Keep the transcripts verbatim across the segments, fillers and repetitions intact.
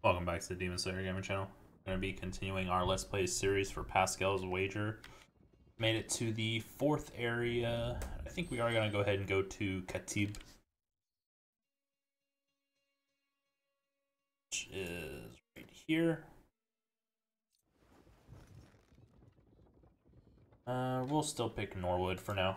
Welcome back to the Demon Slayer Gaming channel. We're going to be continuing our Let's Play series for Pascal's Wager. Made it to the fourth area. I think we are going to go ahead and go to Katib, which is right here. Uh, we'll still pick Norwood for now.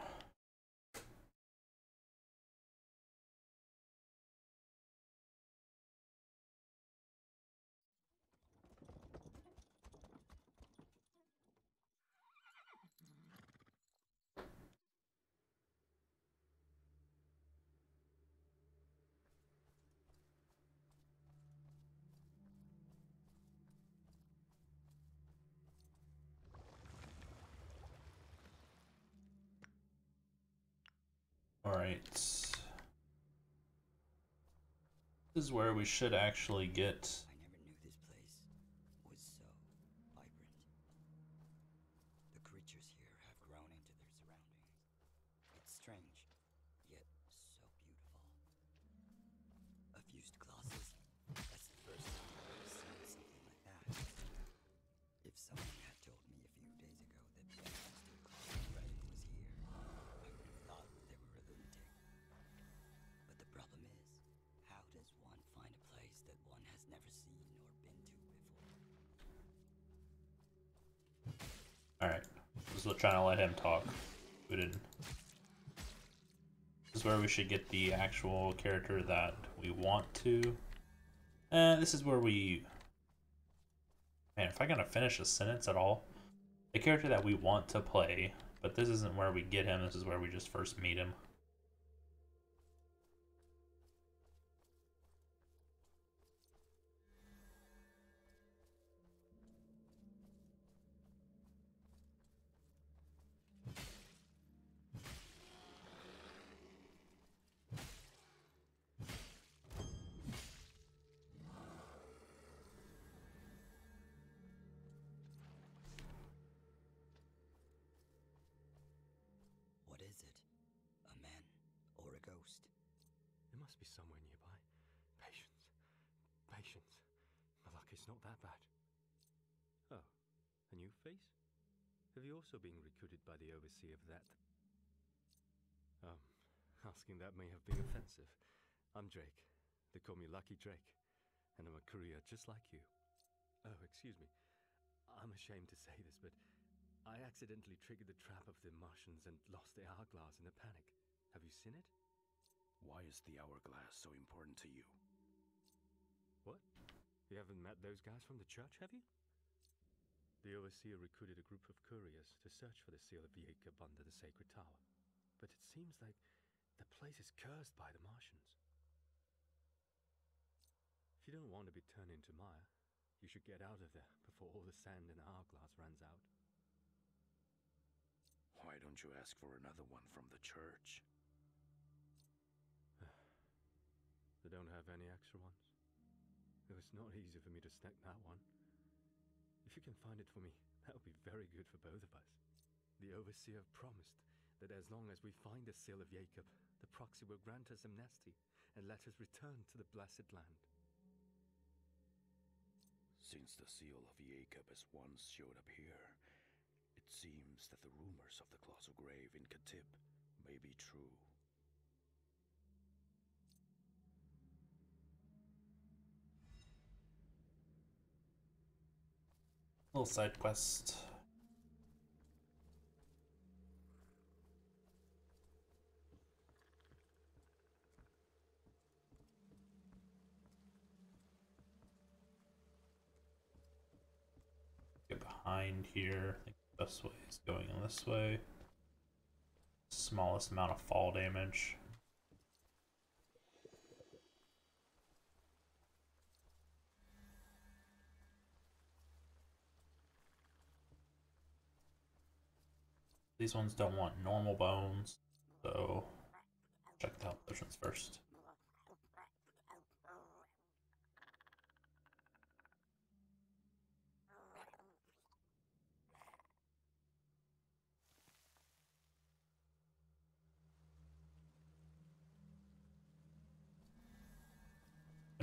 Alright. This is where we should actually get... I never knew this place was so vibrant. The creatures here have grown into their surroundings. It's strange, yet so beautiful. A fused Colossus? That's the first time I've ever seen something like that. If someone had told me a few days ago that the ancestral Colossus dragon was here, I would have thought they were a lunatic. But the problem is, how does one find a place that one has never seen or been to before? Alright. Just trying to let him talk. We didn't. This is where we should get the actual character that we want to. And this is where we... Man, if I gotta finish a sentence at all. The character that we want to play, but this isn't where we get him, this is where we just first meet him. What is it? A man or a ghost? It must be somewhere nearby. Patience. Patience. My luck is not that bad. Oh, a new face? Have you also been recruited by the overseer of that? Um, asking that may have been offensive. I'm Drake. They call me Lucky Drake. And I'm a courier just like you. Oh, excuse me. I'm ashamed to say this, but I accidentally triggered the trap of the Martians and lost the hourglass in a panic. Have you seen it? Why is the hourglass so important to you? What? You haven't met those guys from the church, have you? The overseer recruited a group of couriers to search for the seal of Jacob under the sacred tower. But it seems like the place is cursed by the Martians. If you don't want to be turned into mire, you should get out of there before all the sand in the hourglass runs out. Why don't you ask for another one from the church? They don't have any extra ones. It was not easy for me to snag that one. If you can find it for me, that would be very good for both of us. The overseer promised that as long as we find the seal of Jacob, the proxy will grant us amnesty and let us return to the blessed land. Since the seal of Jacob has once showed up here, it seems that the rumors of the colossal grave in Katib may be true. Little side quest. Get behind here. I think the best way is going in this way. Smallest amount of fall damage. These ones don't want normal bones, so check the health potions first.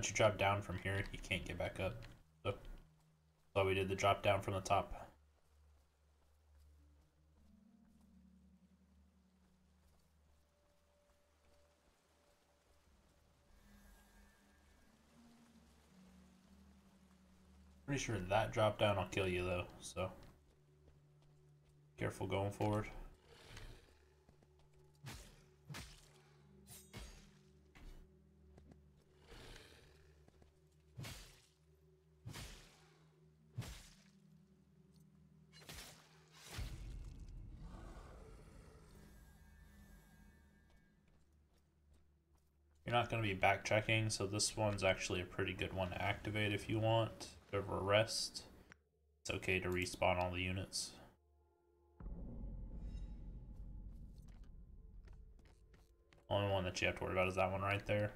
Once you drop down from here, you can't get back up. So that's why we did the drop down from the top. Pretty sure that drop down will kill you though, so careful going forward. You're not going to be backtracking, so this one's actually a pretty good one to activate if you want. Over rest, it's okay to respawn all the units. Only one that you have to worry about is that one right there.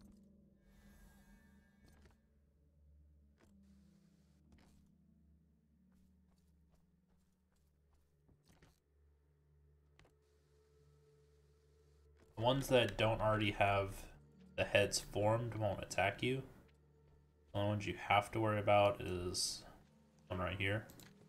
The ones that don't already have the heads formed won't attack you. The only ones you have to worry about is one right here.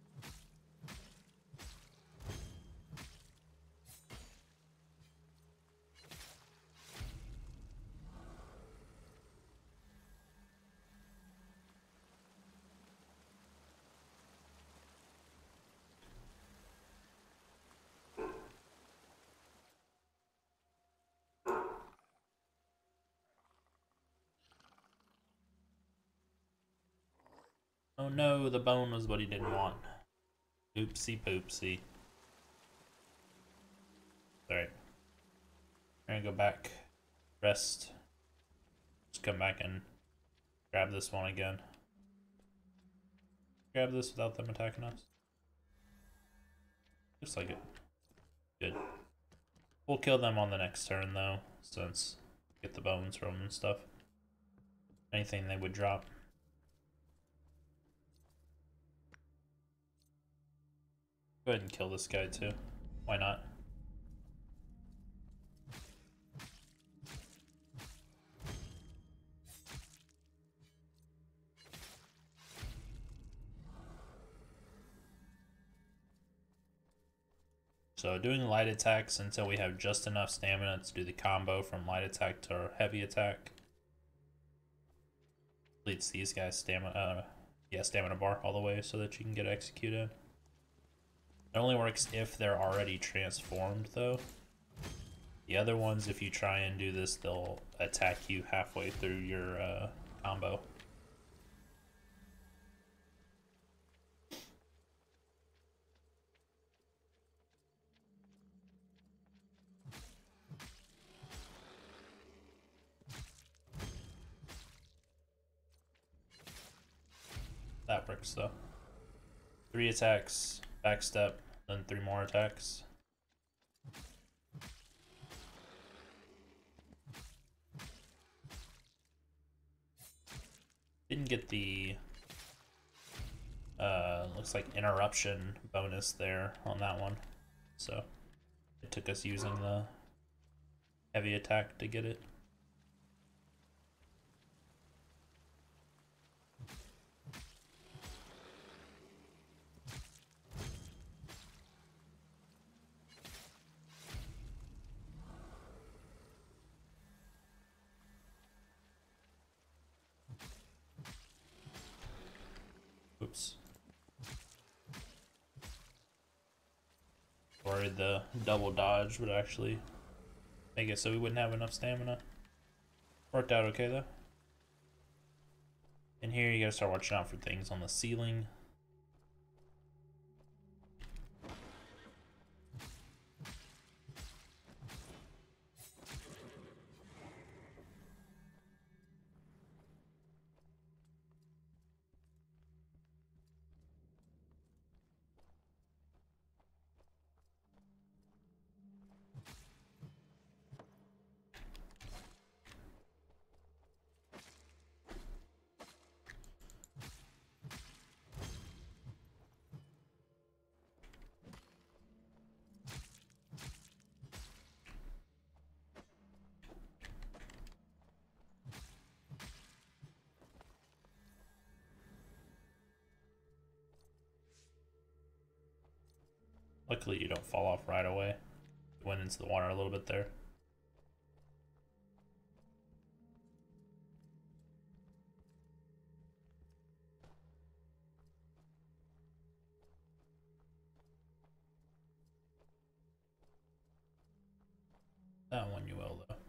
Oh no, the bone was what he didn't want. Oopsie poopsie. Alright. We're gonna go back, rest, just come back and grab this one again. Grab this without them attacking us. Looks like it. Good. We'll kill them on the next turn though, since we get the bones from them and stuff. Anything they would drop. Go ahead and kill this guy too. Why not? So doing light attacks until we have just enough stamina to do the combo from light attack to heavy attack. Leads these guys stamina, uh, yeah, stamina bar all the way so that you can get executed. It only works if they're already transformed though. The other ones, if you try and do this, they'll attack you halfway through your uh, combo. That works though. Three attacks, backstep, then three more attacks. Didn't get the uh looks like interruption bonus there on that one, so it took us using the heavy attack to get it. Oops. Worried the double dodge would actually make it so we wouldn't have enough stamina. Worked out okay though. And here you gotta start watching out for things on the ceiling. Luckily you don't fall off right away. Went into the water a little bit there. That one you will though.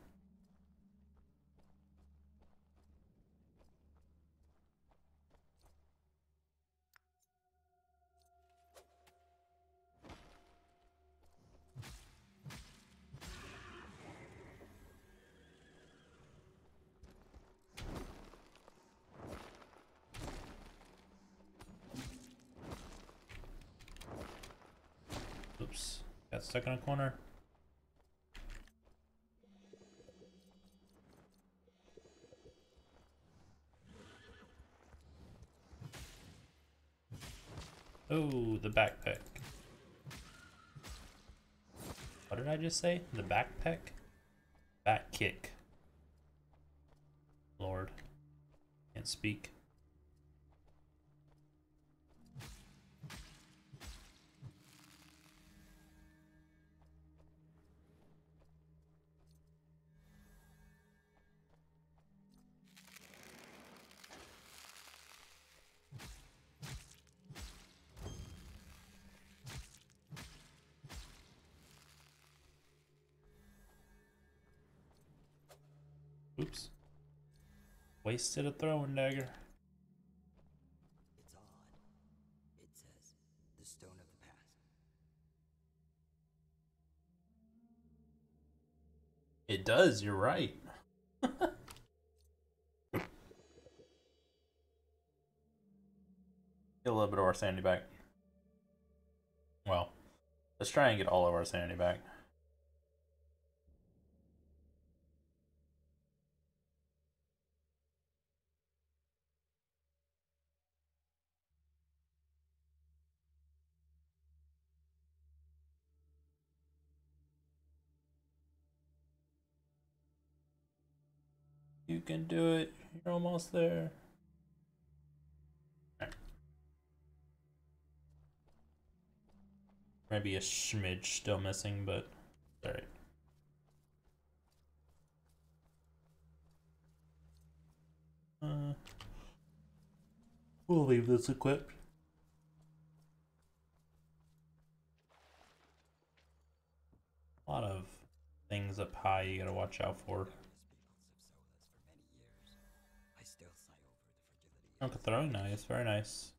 Oops, got stuck in a corner. Oh, the backpack. What did I just say? The backpack? Back kick. Lord. Can't speak. Oops. Wasted a throwing dagger. It's odd. It says, the stone of the past. It does, you're right. Get a little bit of our sanity back. Well, let's try and get all of our sanity back. You can do it. You're almost there. Right. Maybe a smidge still missing, but alright. Uh, we'll leave this equipped. A lot of things up high you gotta watch out for. Oh, the throwing knife, very nice.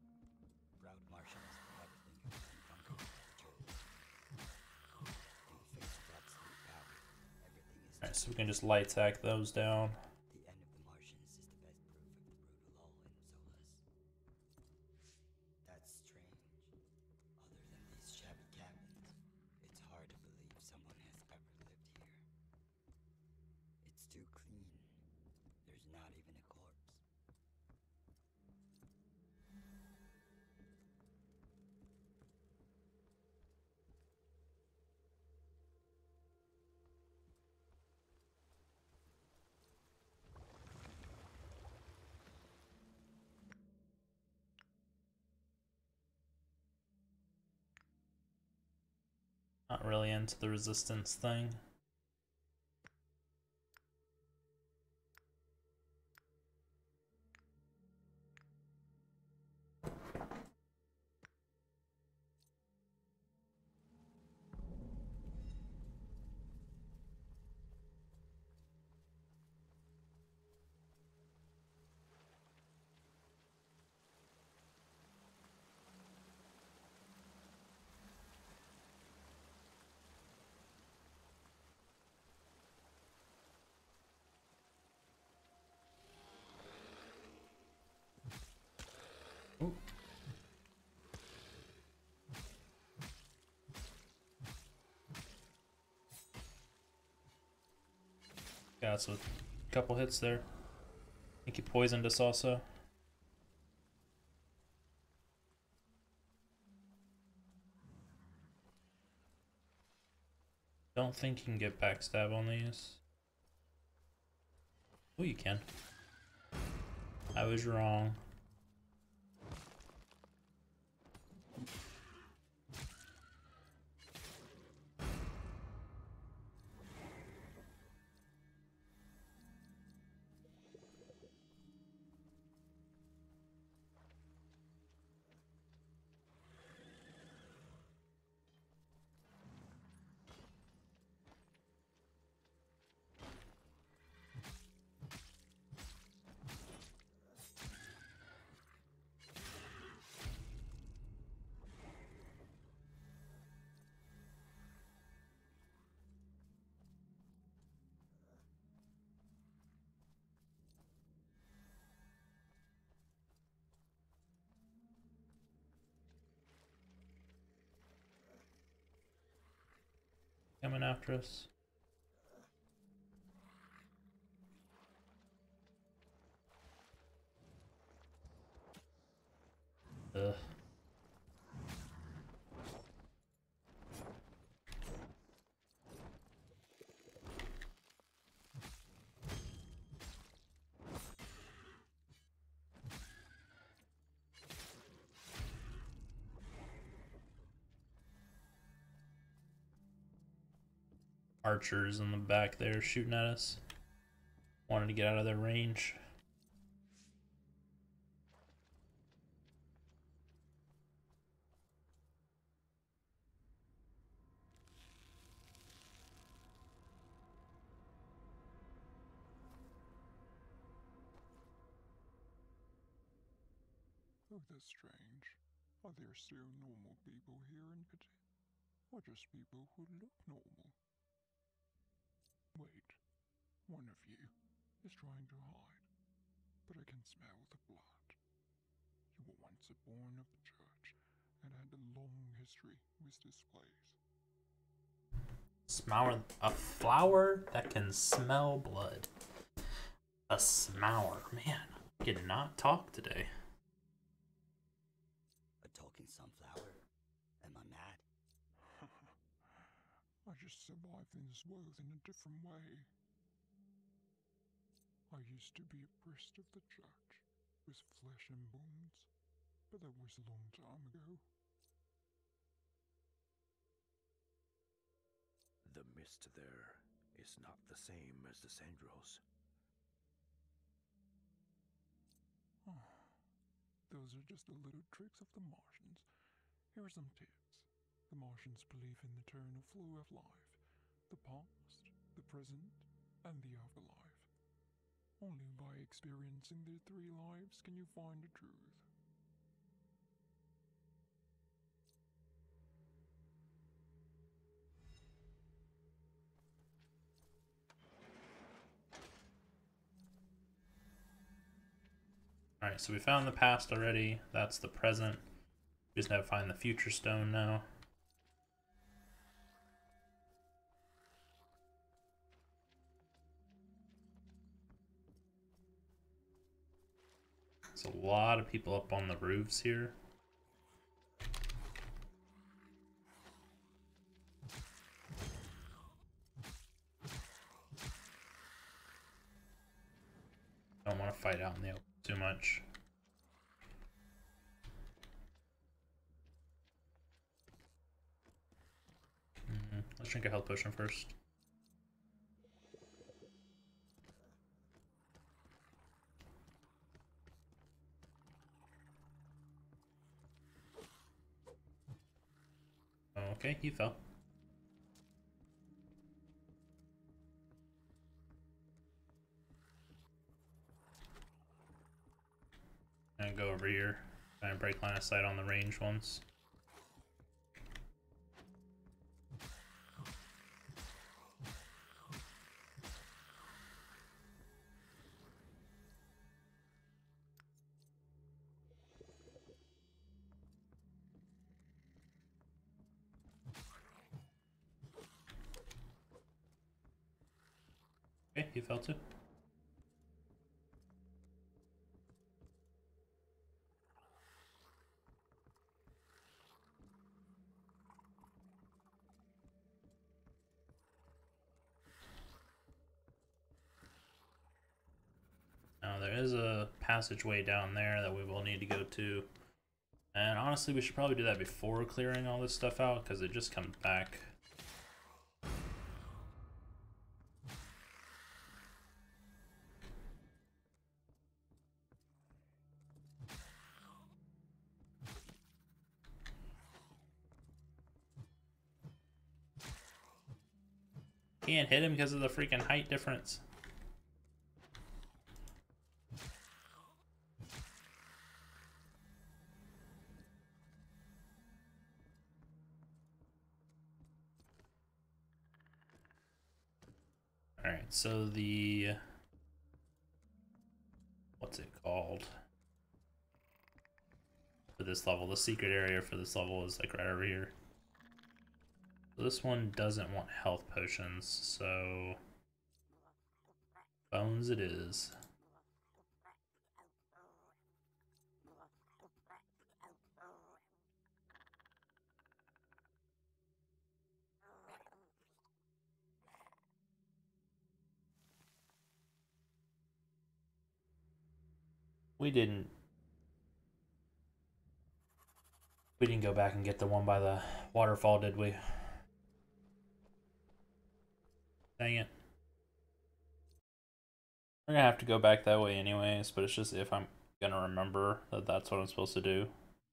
Alright, so we can just light tack those down. The end of the Martians is the best proof of the brutal law in Solas. That's strange. Other than these shabby cabins, it's hard to believe someone has ever lived here. It's too clean. There's not even a corpse. Not really into the resistance thing. Ooh. Got us a couple hits there. I think he poisoned us also. Don't think you can get backstab on these. Oh, you can. I was wrong. coming after us. Ugh. Archers in the back there shooting at us. Wanted to get out of their range. Oh, that's strange. Are there still normal people here in Katib? Or just people who look normal? Wait, one of you is trying to hide, but I can smell the blood. You were once a born of the church and had a long history with this place. Smour, a flower that can smell blood. A smour, man. I cannot talk today. A talking sunflower? Am I mad? I just survived in this world in a different way. I used to be a priest of the church, with flesh and bones, but that was a long time ago. The mist there is not the same as the Sandros. Those are just the little tricks of the Martians. Here are some tips. The Martians believe in the eternal flow of life, the past, the present, and the afterlife. Only by experiencing the three lives can you find the truth. Alright, so we found the past already. That's the present. We just have to find the future stone now. There's a lot of people up on the roofs here. I don't want to fight out in the open too much. Mm-hmm. Let's drink a health potion first. Okay, he fell. And go over here. Try and break line of sight on the range ones. Okay, he fell too. Now there is a passageway down there that we will need to go to. And honestly, we should probably do that before clearing all this stuff out, because it just comes back. Can't hit him because of the freaking height difference. Alright, so the... what's it called? For this level, the secret area for this level is like right over here. So this one doesn't want health potions, so bones it is. We didn't we didn't go back and get the one by the waterfall, did we? Dang it. We're gonna have to go back that way anyways, but it's just if I'm gonna remember that that's what I'm supposed to do.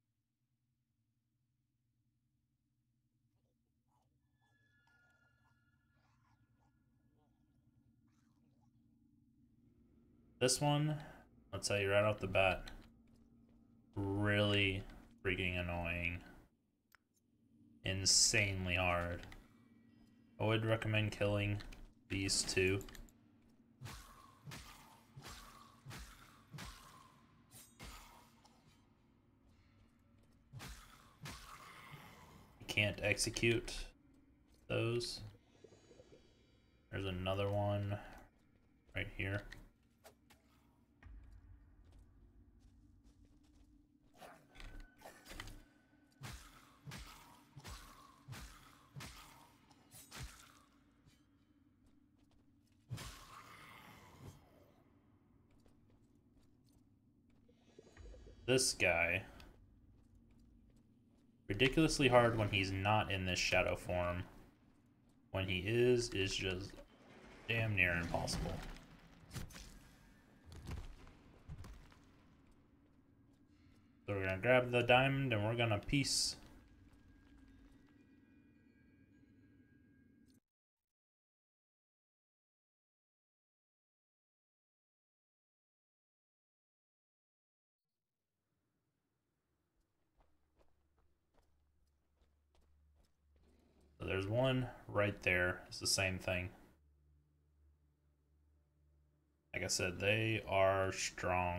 This one, I'll tell you right off the bat, really freaking annoying. Insanely hard. I would recommend killing these two. You can't execute those. There's another one right here. This guy, ridiculously hard when he's not in this shadow form. When he is, is just damn near impossible. So we're gonna grab the diamond and we're gonna piece. So there's one right there. It's the same thing. Like I said, they are strong.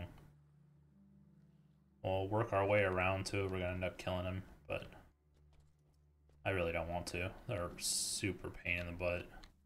We'll work our way around to it. We're gonna end up killing him, but I really don't want to. They're super pain in the butt.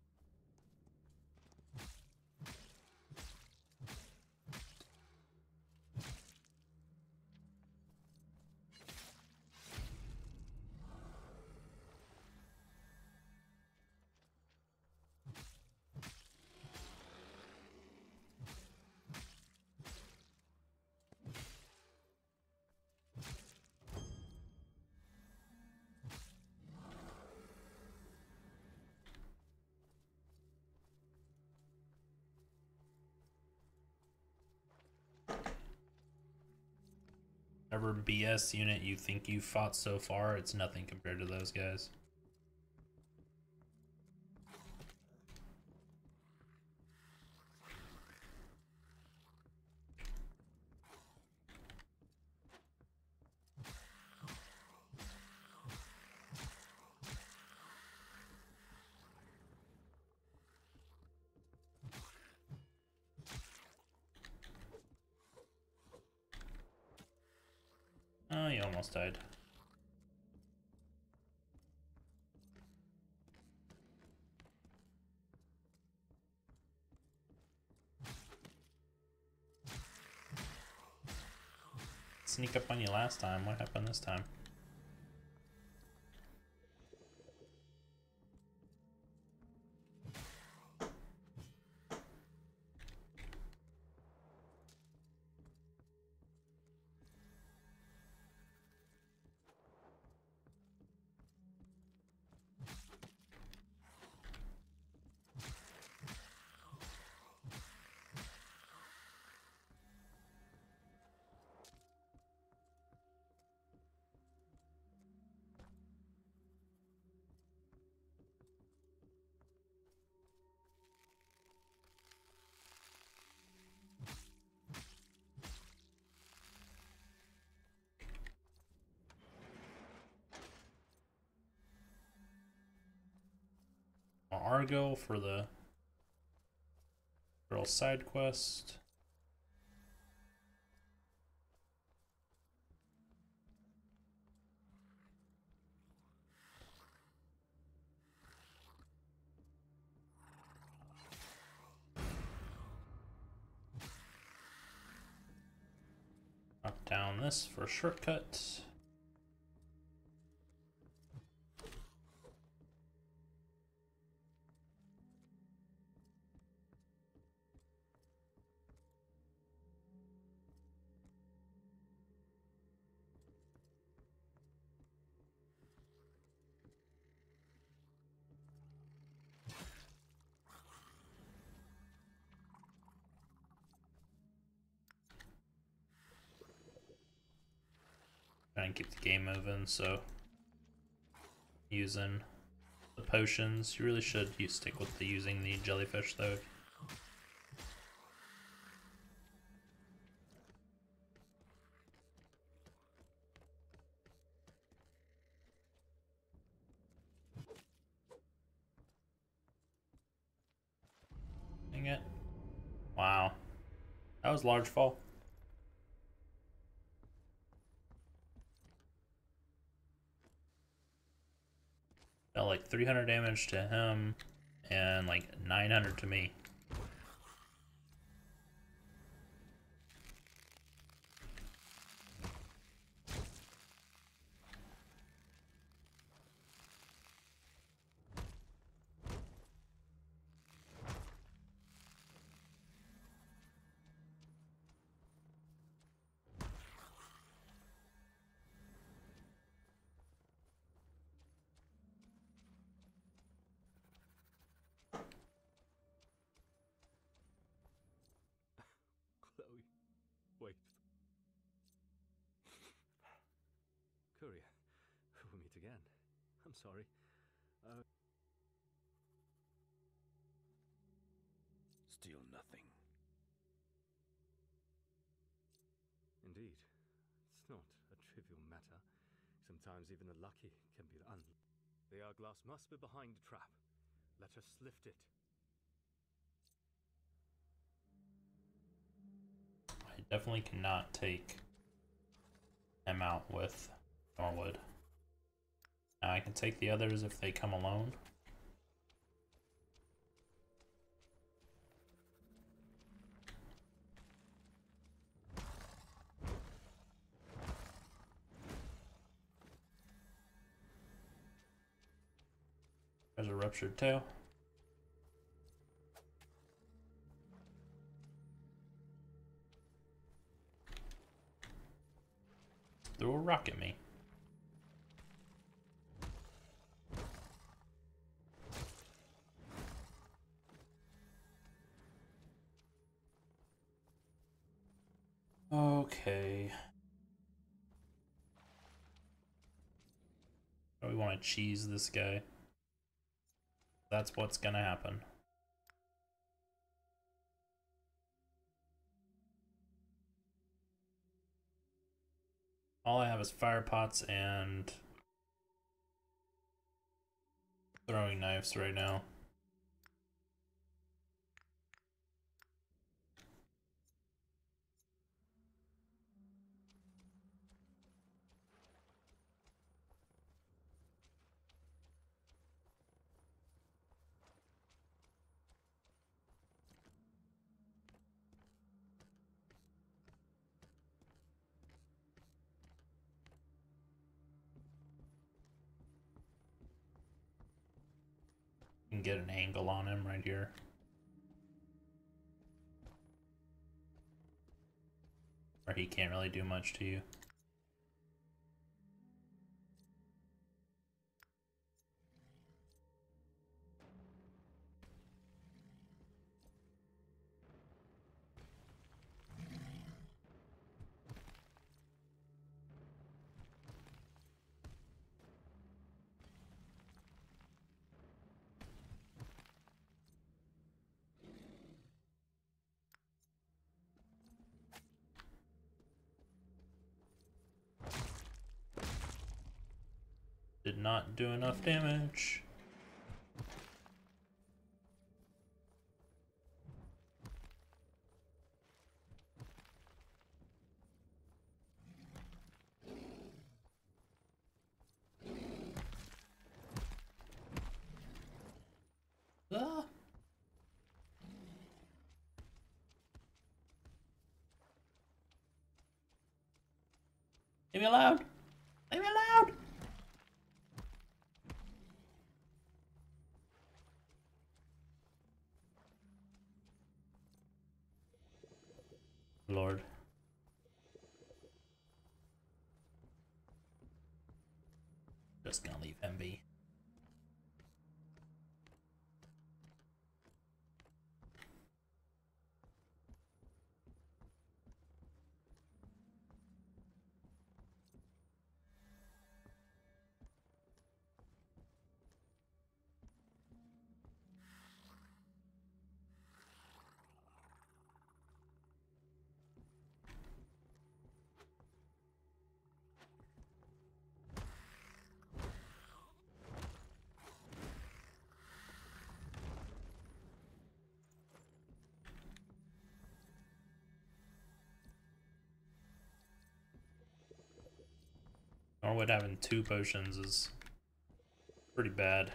Whatever B S unit you think you fought so far, it's nothing compared to those guys. Oh, you almost died. Sneak up on you last time. What happened this time? Argo for the girl side quest. down this for a shortcut. Trying to keep the game moving, so using the potions. You really should you stick with the using the jellyfish though. Dang it. Wow. That was large fall. Dealt like three hundred damage to him and like nine hundred to me. Wait. Courier, we meet again. I'm sorry. Uh... Still nothing. Indeed. It's not a trivial matter. Sometimes even the lucky can be un... The hourglass must be behind the trap. Let us lift it. I definitely cannot take him out with Norwood. Now I can take the others if they come alone. There's a ruptured tail. Threw a rock at me. Okay. We want to cheese this guy. That's what's gonna happen. All I have is fire pots and throwing knives right now. Can get an angle on him right here. Or he can't really do much to you. Did not do enough damage. Ah. Leave me alone! Leave me alone! Lord. Just gonna leave him be. Norwood having two potions is pretty bad.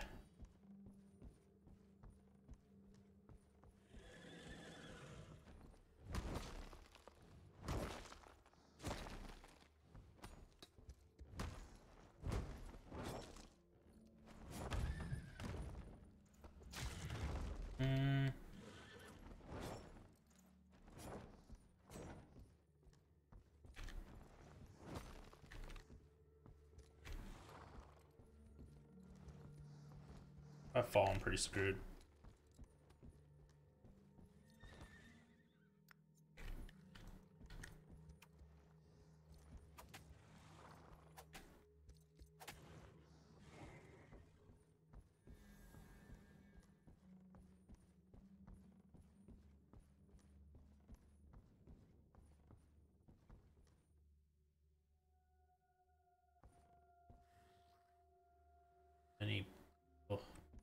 Hmm. I've fallen pretty screwed. Any oh.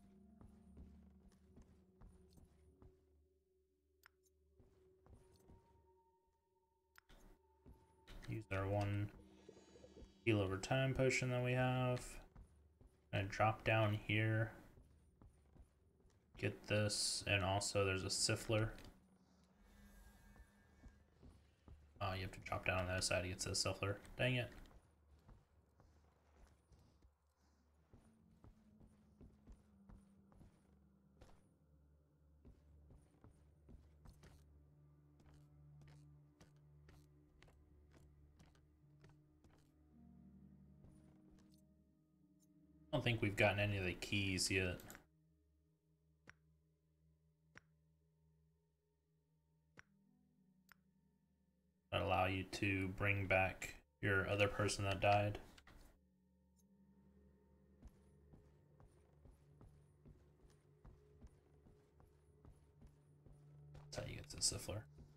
Use our one heal over time potion that we have. And drop down here. Get this, and also there's a siffler. Oh, you have to drop down on the other side to get to the siffler. Dang it. I don't think we've gotten any of the keys yet. That allow you to bring back your other person that died. That's how you get to the siffler.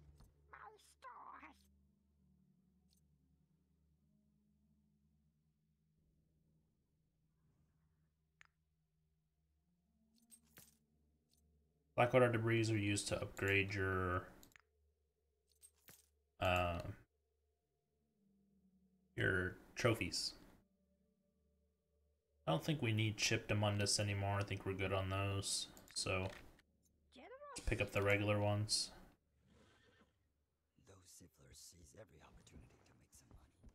Blackwater debris are used to upgrade your uh, your trophies. I don't think we need chipped Amundus anymore. I think we're good on those. So let's pick up the regular ones. Those sifflers seize every opportunity to make some money.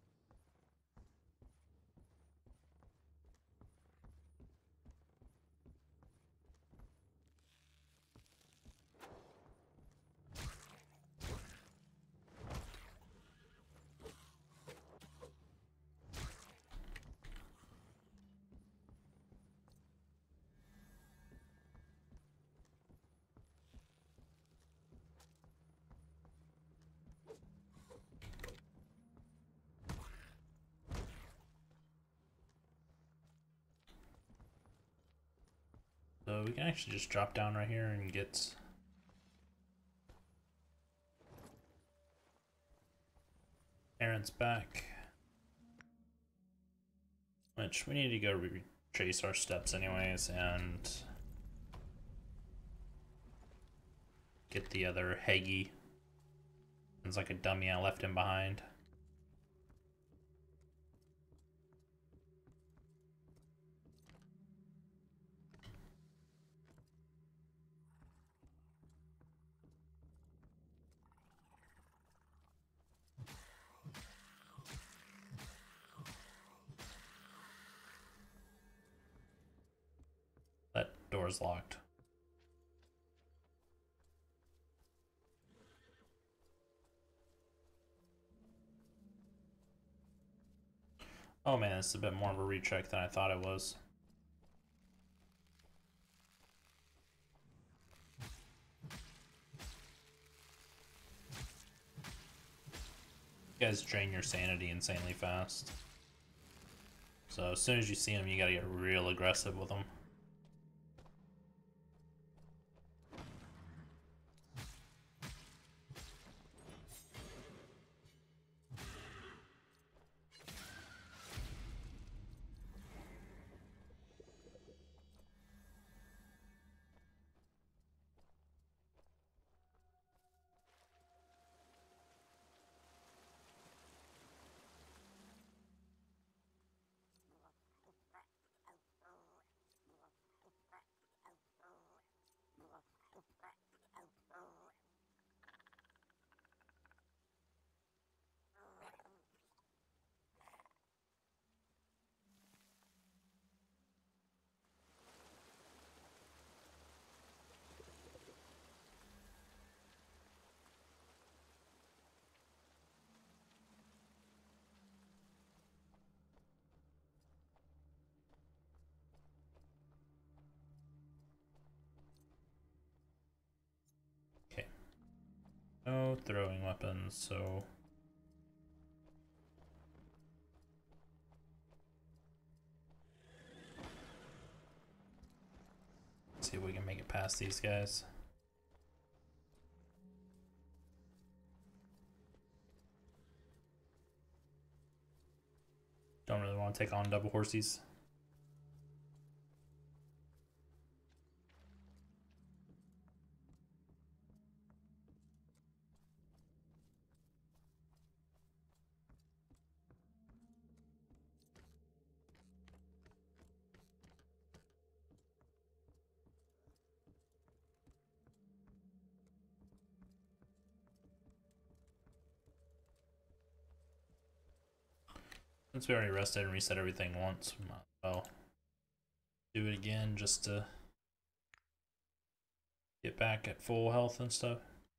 So we can actually just drop down right here and get Aaron's back. Which we need to go retrace our steps anyways and get the other Heggy. It's like a dummy, I left him behind. is locked. Oh man, it's a bit more of a recheck than I thought it was. You guys drain your sanity insanely fast. So as soon as you see them, you gotta get real aggressive with them. No throwing weapons, so let's see if we can make it past these guys. Don't really want to take on double horsies. Since we already rested and reset everything once, we might as well do it again just to get back at full health and stuff.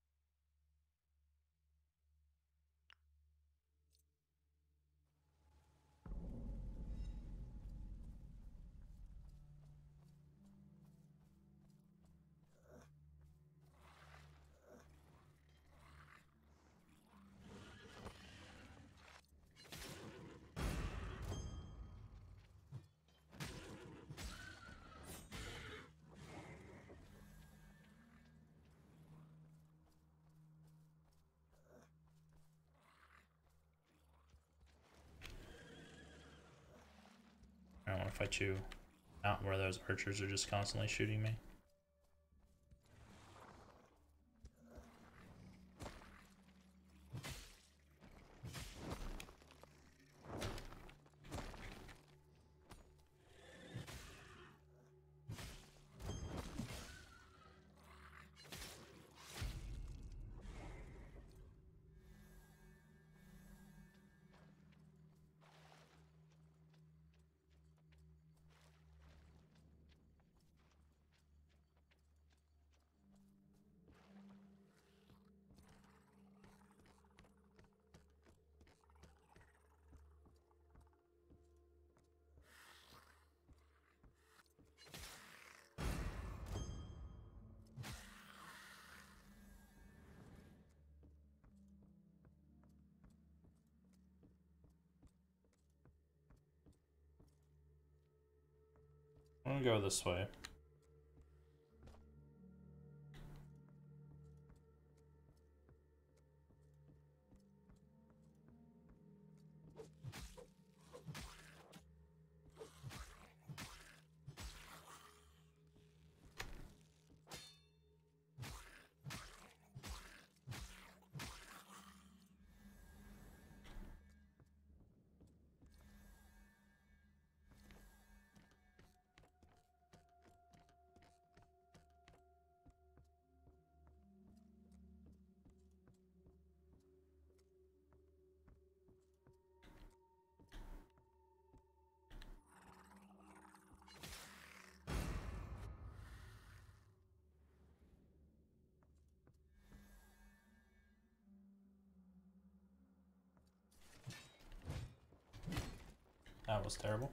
I don't want to fight you out where those archers are just constantly shooting me. I'm gonna go this way. That was terrible.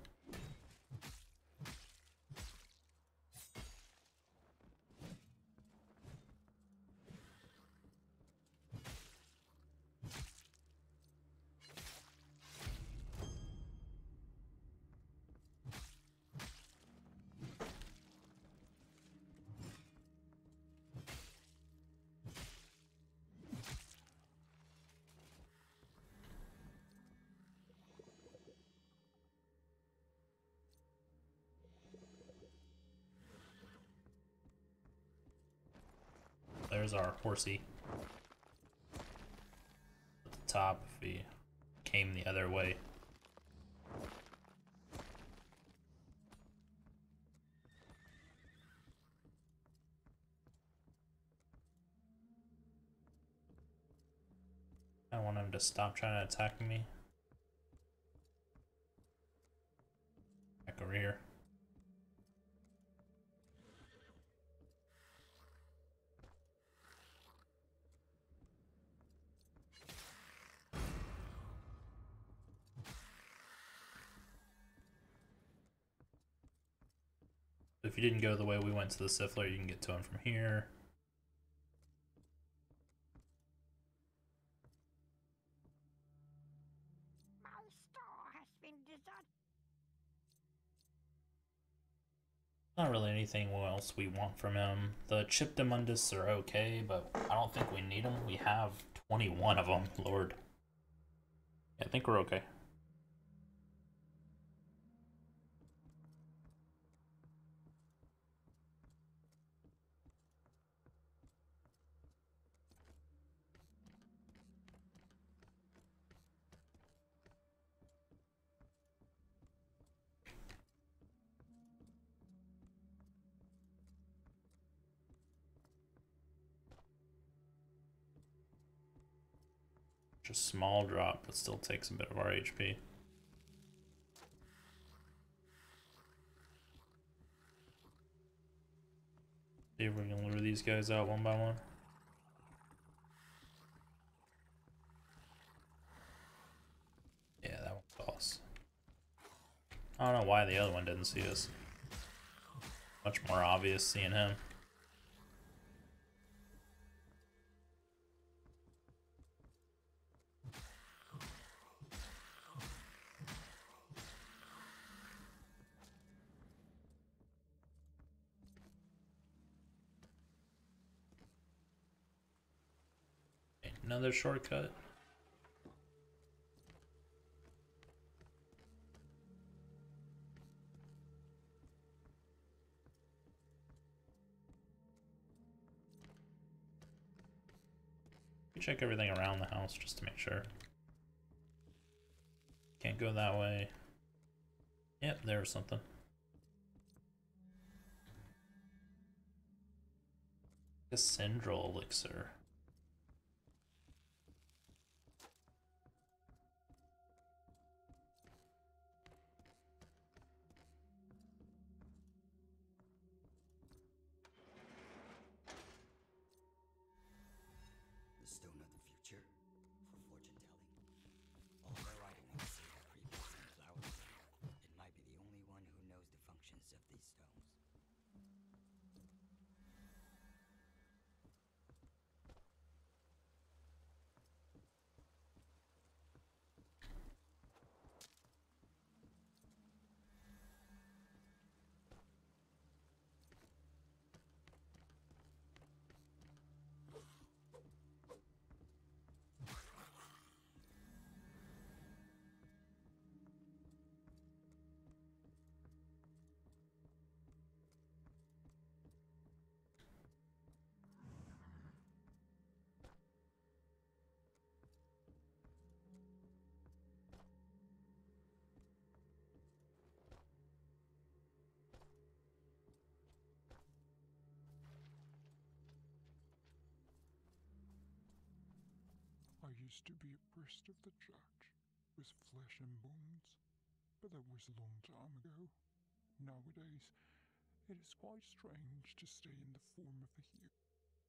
There's our horsey. At the top if he came the other way. I want him to stop trying to attack me. Back over here. If you didn't go the way we went to the Sifler, you can get to him from here. My star has been deserted. Not really anything else we want from him. The Chipdemundus are okay, but I don't think we need them. We have twenty-one of them, Lord. Yeah, I think we're okay. Just small drop, but still takes a bit of our H P. See if we can lure these guys out one by one. Yeah, that one's boss. I don't know why the other one didn't see us. Much more obvious seeing him. Another shortcut. Check everything around the house just to make sure. Can't go that way. Yep, there was something. A Syndrol elixir. The stone of the future for fortune telling. Although I don't want to say that creepers and flowers, it might be the only one who knows the functions of these stones. I used to be a priest of the church, with flesh and bones, but that was a long time ago. Nowadays, it is quite strange to stay in the form of a human.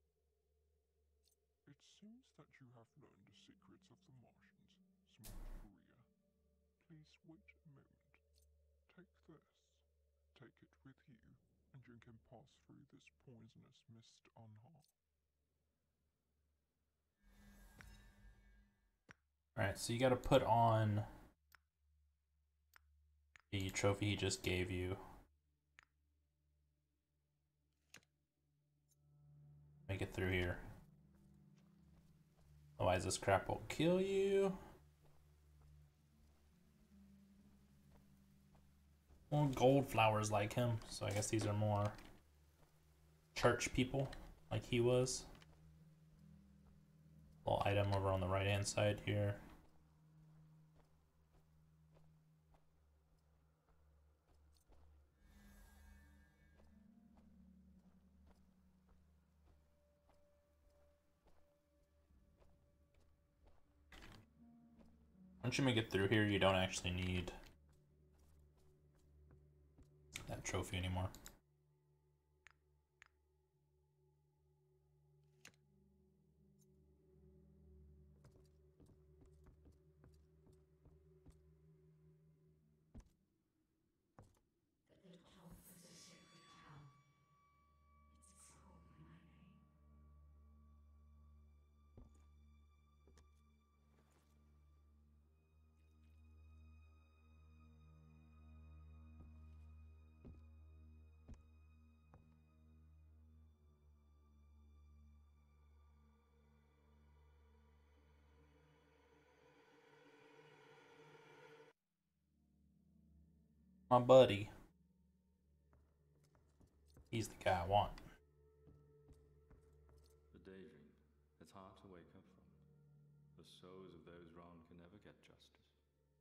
It seems that you have learned the secrets of the Martians, smart Courier. Please wait a moment. Take this. Take it with you, and you can pass through this poisonous mist unharmed. Alright, so you gotta put on the trophy he just gave you. Make it through here. Otherwise this crap will kill you. More gold flowers like him, so I guess these are more church people, like he was. Little item over on the right hand side here. Once you make it through here, you don't actually need that trophy anymore. My buddy. He's the guy I want. The daydream. It's hard to wake up from. The souls of those wronged can never get justice.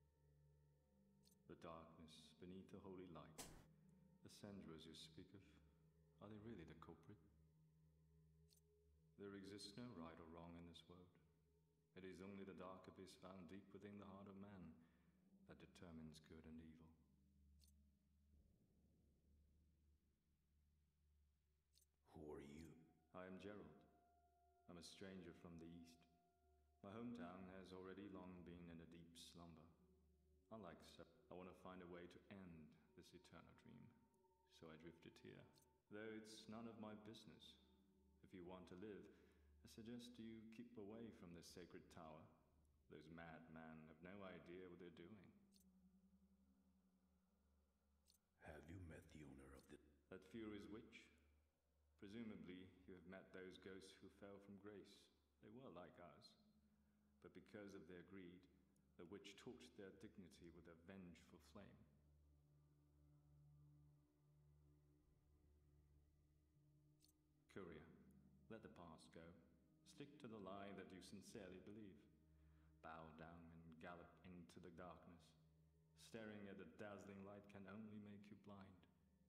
The darkness beneath the holy light. The sensuals you speak of, are they really the culprit? There exists no right or wrong in this world. It is only the dark abyss found deep within the heart of man that determines good and evil. Who are you? I am Gerald. I'm a stranger from the east. My hometown has already long been in a deep slumber. Unlike so, I want to find a way to end this eternal dream. So I drifted here. Though it's none of my business. If you want to live, I suggest you keep away from this sacred tower. Those madmen have no idea what they're doing. Have you met the owner of the... That Fury's witch? Presumably, you have met those ghosts who fell from grace. They were like us. But because of their greed, the witch torched their dignity with a vengeful flame. Courier, let the past go. Stick to the lie that you sincerely believe. Bow down and gallop into the darkness. Staring at the dazzling light can only make you blind.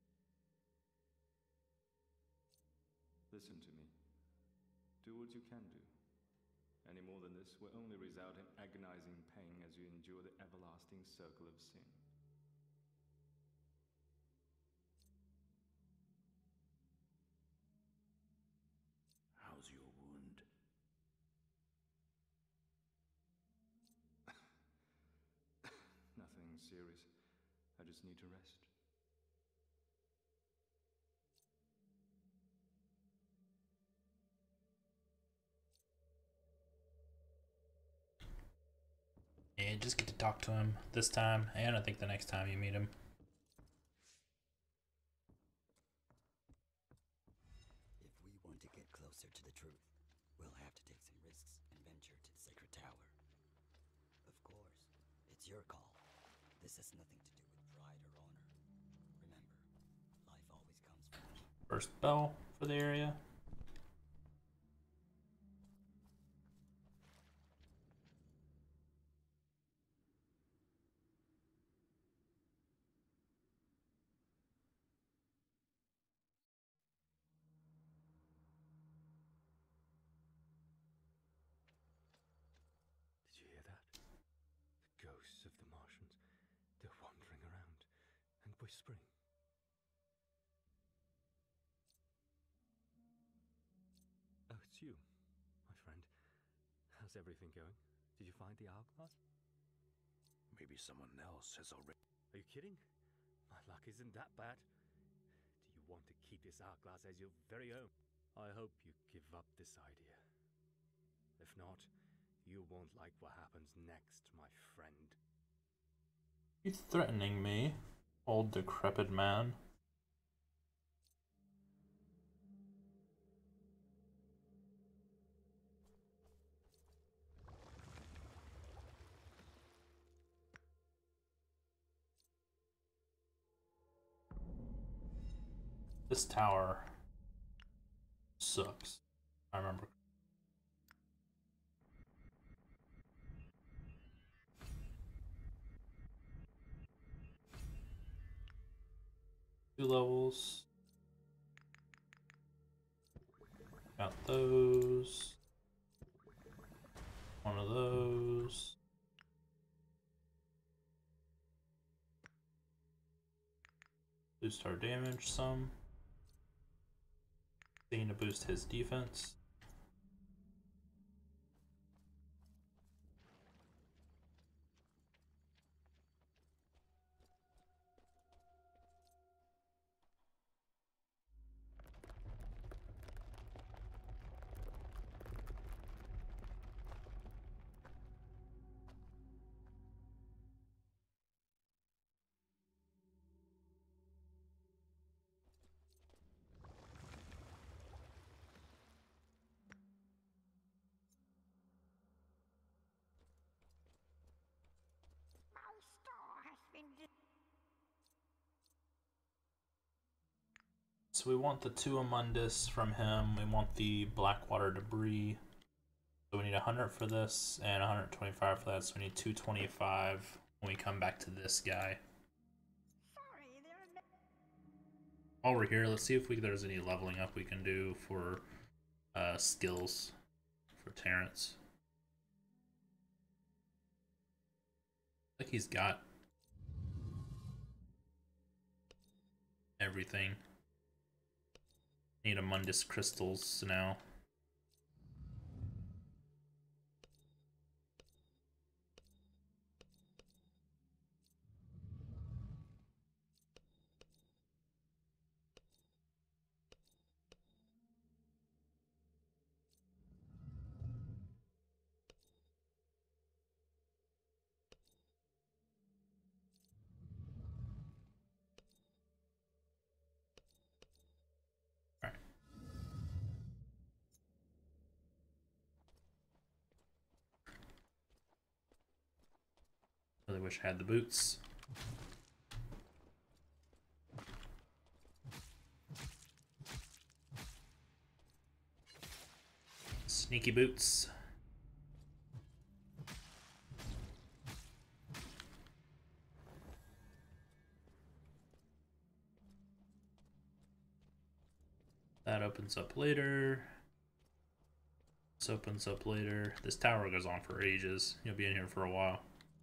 Listen to me. Do what you can do. Any more than this will only result in agonizing pain as you endure the everlasting circle of sin. How's your wound? Nothing serious. I just need to rest. Yeah, just get to talk to him this time, and I think the next time you meet him. If we want to get closer to the truth, we'll have to take some risks and venture to the sacred tower. Of course, it's your call. This has nothing to do with pride or honor. Remember, life always comes first. First bell for the area. Did you hear that? The ghosts of the Martians. They're wandering around and whispering. Oh, it's you, my friend. How's everything going? Did you find the hourglass? Maybe someone else has already... Are you kidding? My luck isn't that bad. Do you want to keep this hourglass as your very own? I hope you give up this idea. If not, you won't like what happens next, my friend. You threatening me, old decrepit man? This tower sucks. I remember. Two levels. Got those. One of those. Boost our damage some. Seeing to boost his defense. My star has been dis- So we want the two Amundus from him. We want the Blackwater debris. So we need one hundred for this and one hundred twenty-five for that. So we need two twenty-five when we come back to this guy. Sorry, there are no- While we're here, let's see if we there's any leveling up we can do for uh, skills for Terrence. I think he's got everything. Need Amundus crystals now. Really wish I had the boots. Sneaky boots. That opens up later. This opens up later. This tower goes on for ages. You'll be in here for a while.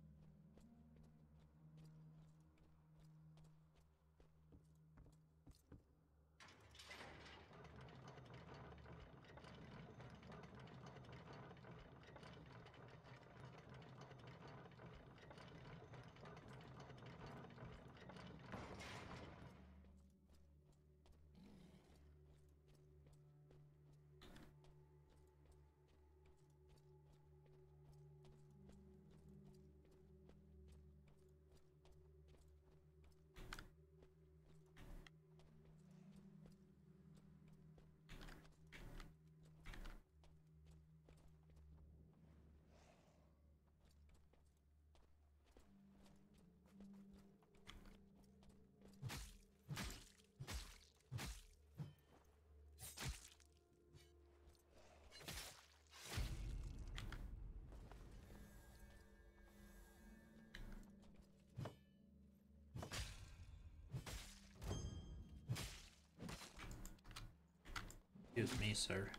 Excuse me, sir.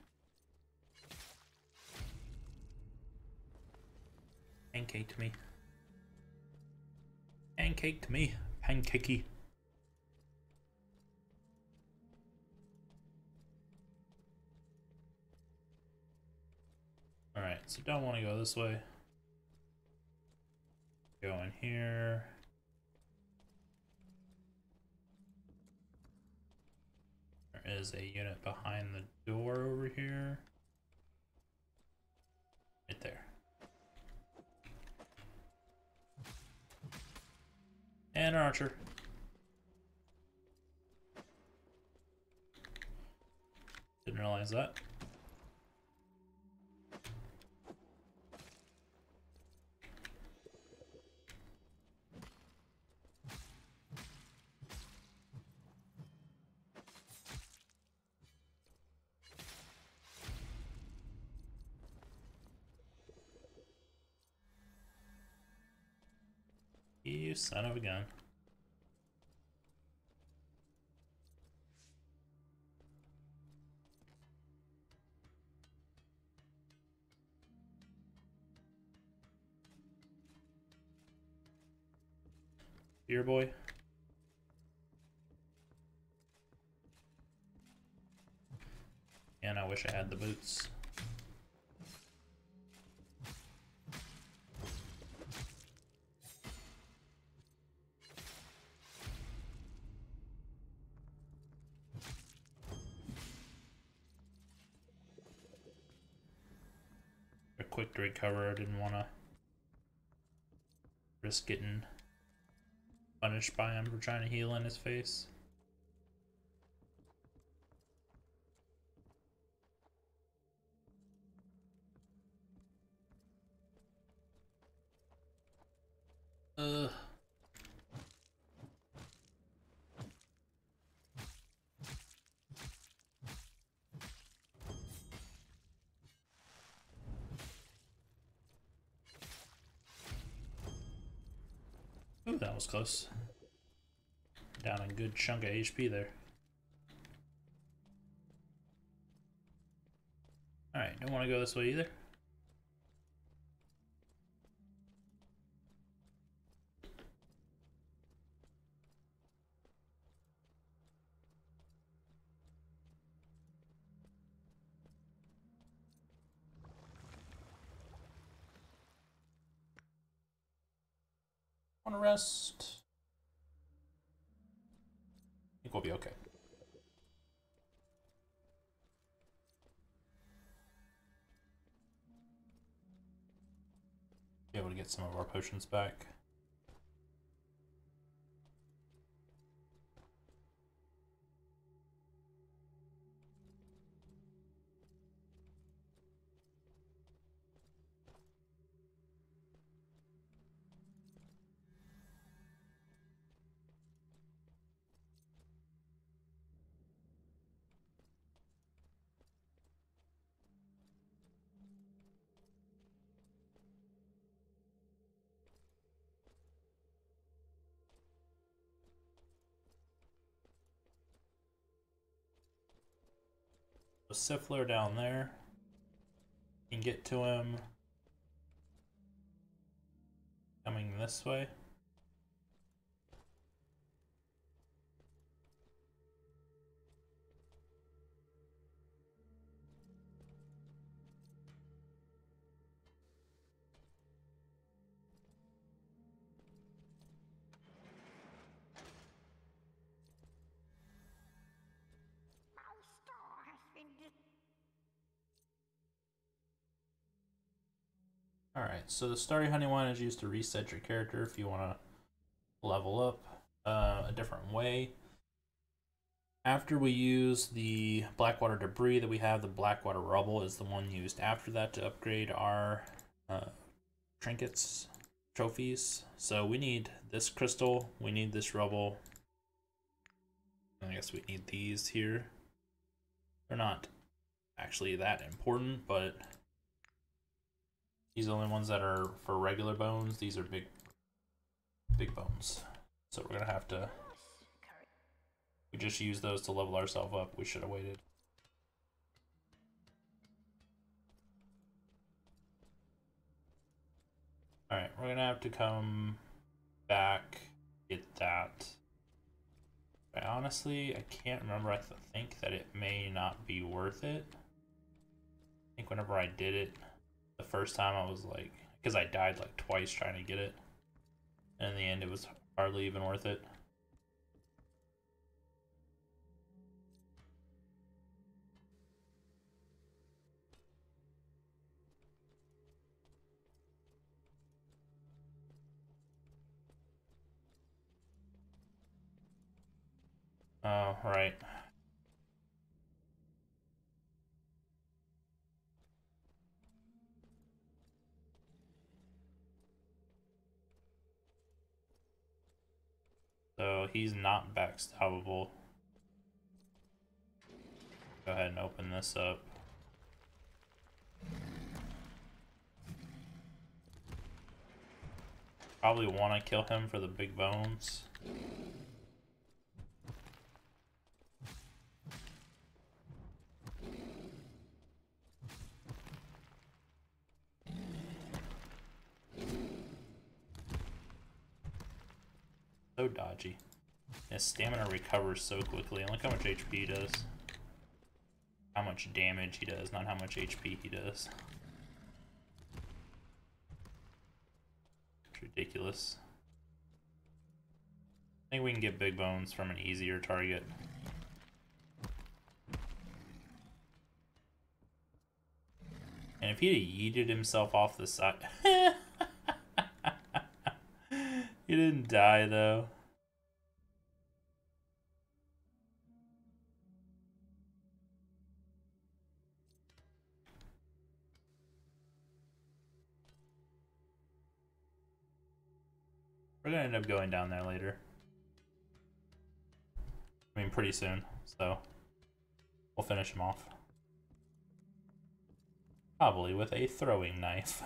Pancaked me. Pancaked me. Pancakey. Alright, so don't want to go this way. Go in here. is a unit behind the door over here. Right there. And an archer. Didn't realize that. You son of a gun. Dear boy. And I wish I had the boots. A quick to recover, I didn't want to risk getting punished by him for trying to heal in his face. Ugh. Ooh, that was close. Down a good chunk of H P there. Alright, don't want to go this way either. Want to rest? I think we'll be okay. Be able to get some of our potions back. A Siffler down there. You can get to him coming this way. Alright, so the Starry Honey one is used to reset your character if you want to level up uh, a different way. After we use the Blackwater Debris that we have, the Blackwater Rubble is the one used after that to upgrade our uh, trinkets, trophies. So we need this crystal, we need this rubble, and I guess we need these here. They're not actually that important, but these are the only ones that are for regular bones. These are big, big bones. So we're gonna have to, we just use those to level ourselves up. We should have waited. Alright, we're gonna have to come back, get that. I honestly, I can't remember. I th think that it may not be worth it. I think whenever I did it the first time, I was like, because I died like twice trying to get it, and in the end it was hardly even worth it. Oh, right. So he's not backstabbable. Go ahead and open this up. Probably want to kill him for the big bones. So dodgy. His stamina recovers so quickly, and look how much H P he does. How much damage he does, not how much H P he does. It's ridiculous. I think we can get big bones from an easier target. And if he'd have yeeted himself off the side... He didn't die, though. We're gonna end up going down there later. I mean, pretty soon, so we'll finish him off. Probably with a throwing knife.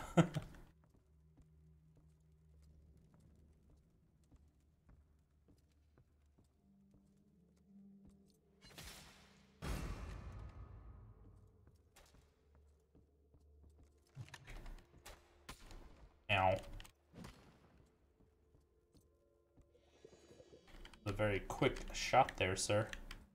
Ow. A very quick shot there, sir.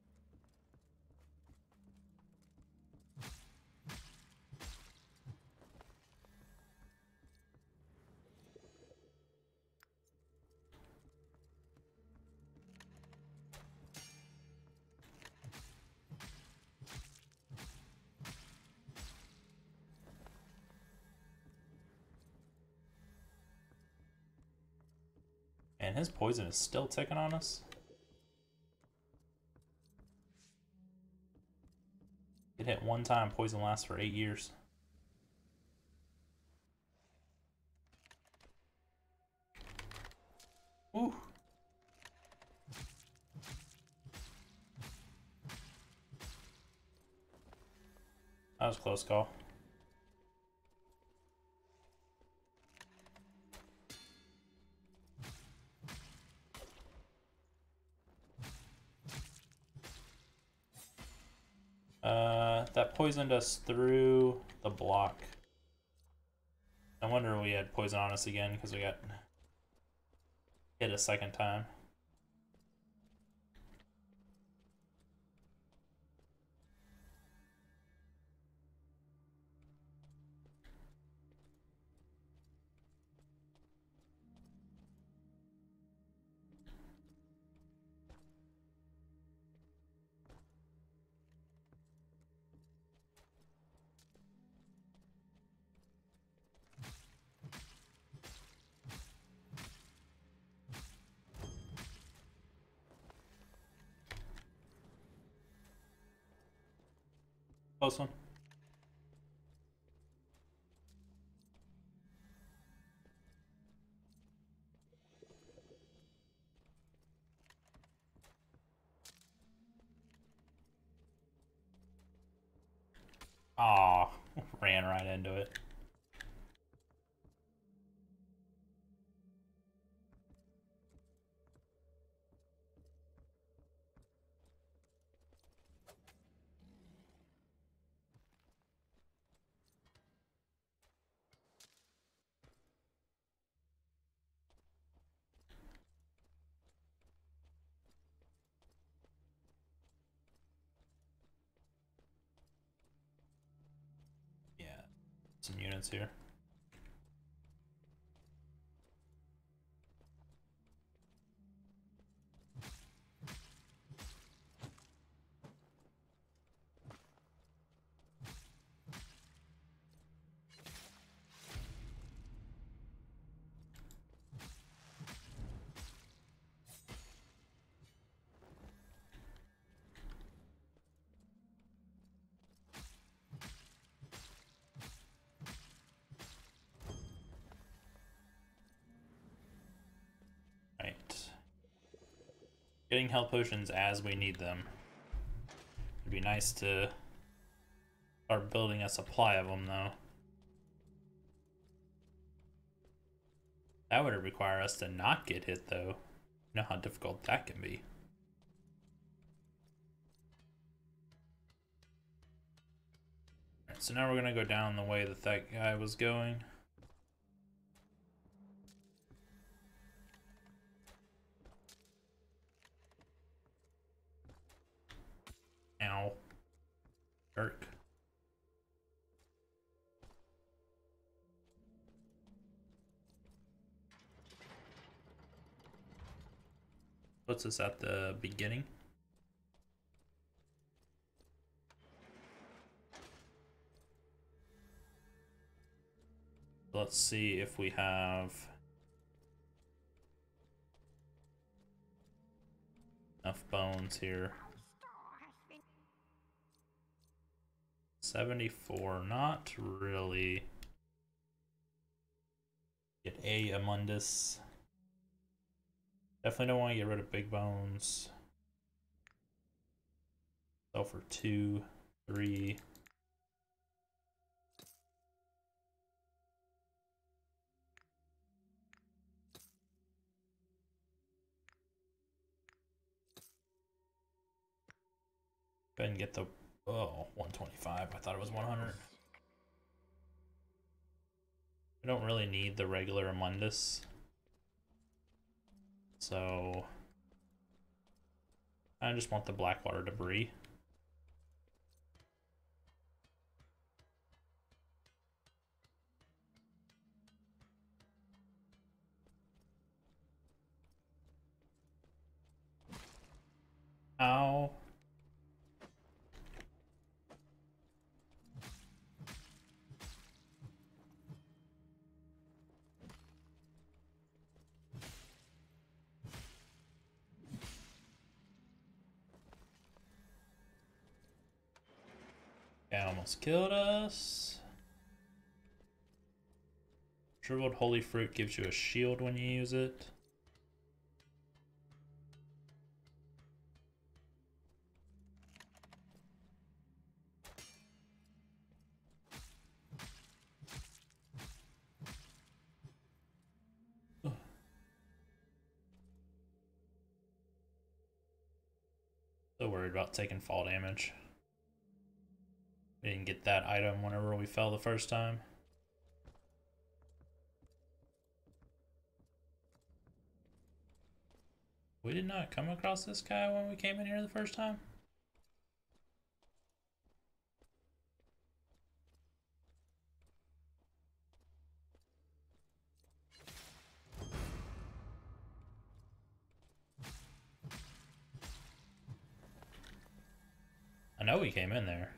And his poison is still ticking on us. It hit one time, poison lasts for eight years. Ooh. That was a close call. Uh, that poisoned us through the block. I wonder we had poison on us again because we got hit a second time. Close one. Aw, ran right into it. Yeah, some units here. Getting health potions as we need them. It'd be nice to start building a supply of them, though. That would require us to not get hit, though. You know how difficult that can be. Alright, so now we're gonna go down the way that that guy was going. Ow. Jerk. Puts us at the beginning. Let's see if we have enough bones here. seventy-four, not really. Get a Amundus. Definitely don't want to get rid of big bones. Sell for two, three. Go ahead and get the, oh, one twenty-five. I thought it was one hundred. I don't really need the regular Amundus. So I just want the Blackwater debris. Ow. Guy almost killed us. Shriveled Holy Fruit gives you a shield when you use it. So worried about taking fall damage. We didn't get that item whenever we fell the first time. We did not come across this guy when we came in here the first time. I know we came in there.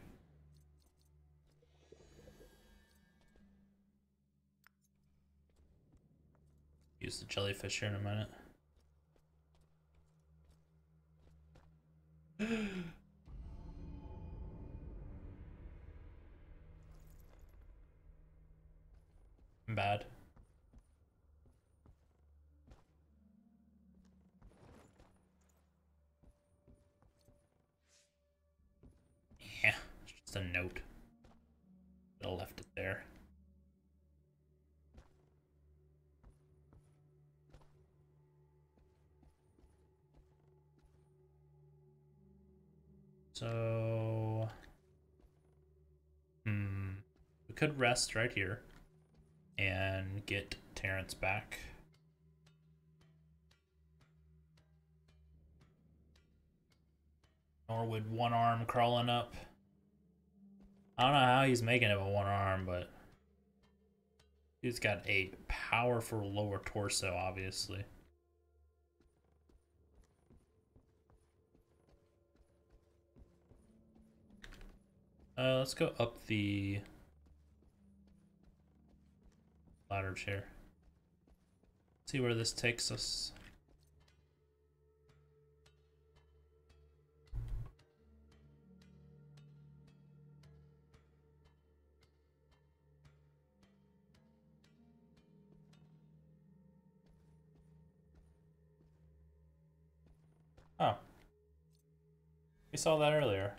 Use the jellyfish here in a minute. I'm bad. Yeah, it's just a note. Should have left it there. So, hmm, we could rest right here and get Terrence back. Or with one arm crawling up. I don't know how he's making it with one arm, but he's got a powerful lower torso, obviously. Uh, let's go up the ladder chair. See where this takes us. Oh. We saw that earlier.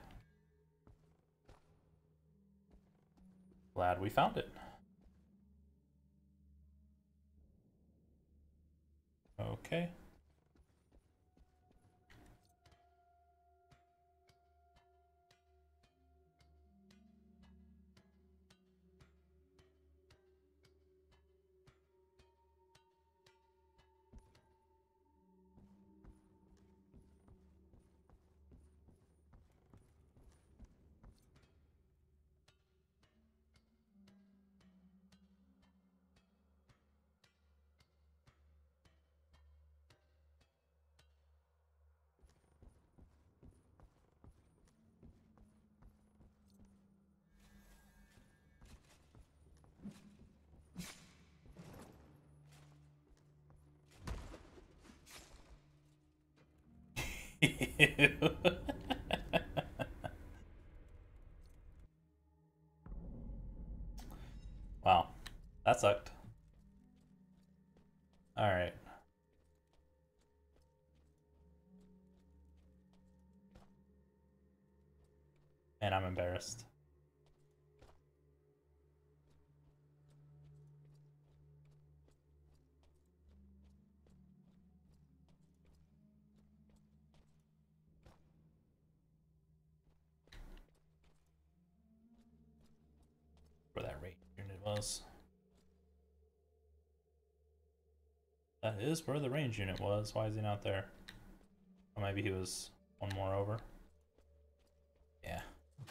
Glad we found it. Okay. Wow, that sucked. All right. And I'm embarrassed. Where that rate unit was. That is where the range unit was. Why is he not there? Or maybe he was one more over. Yeah.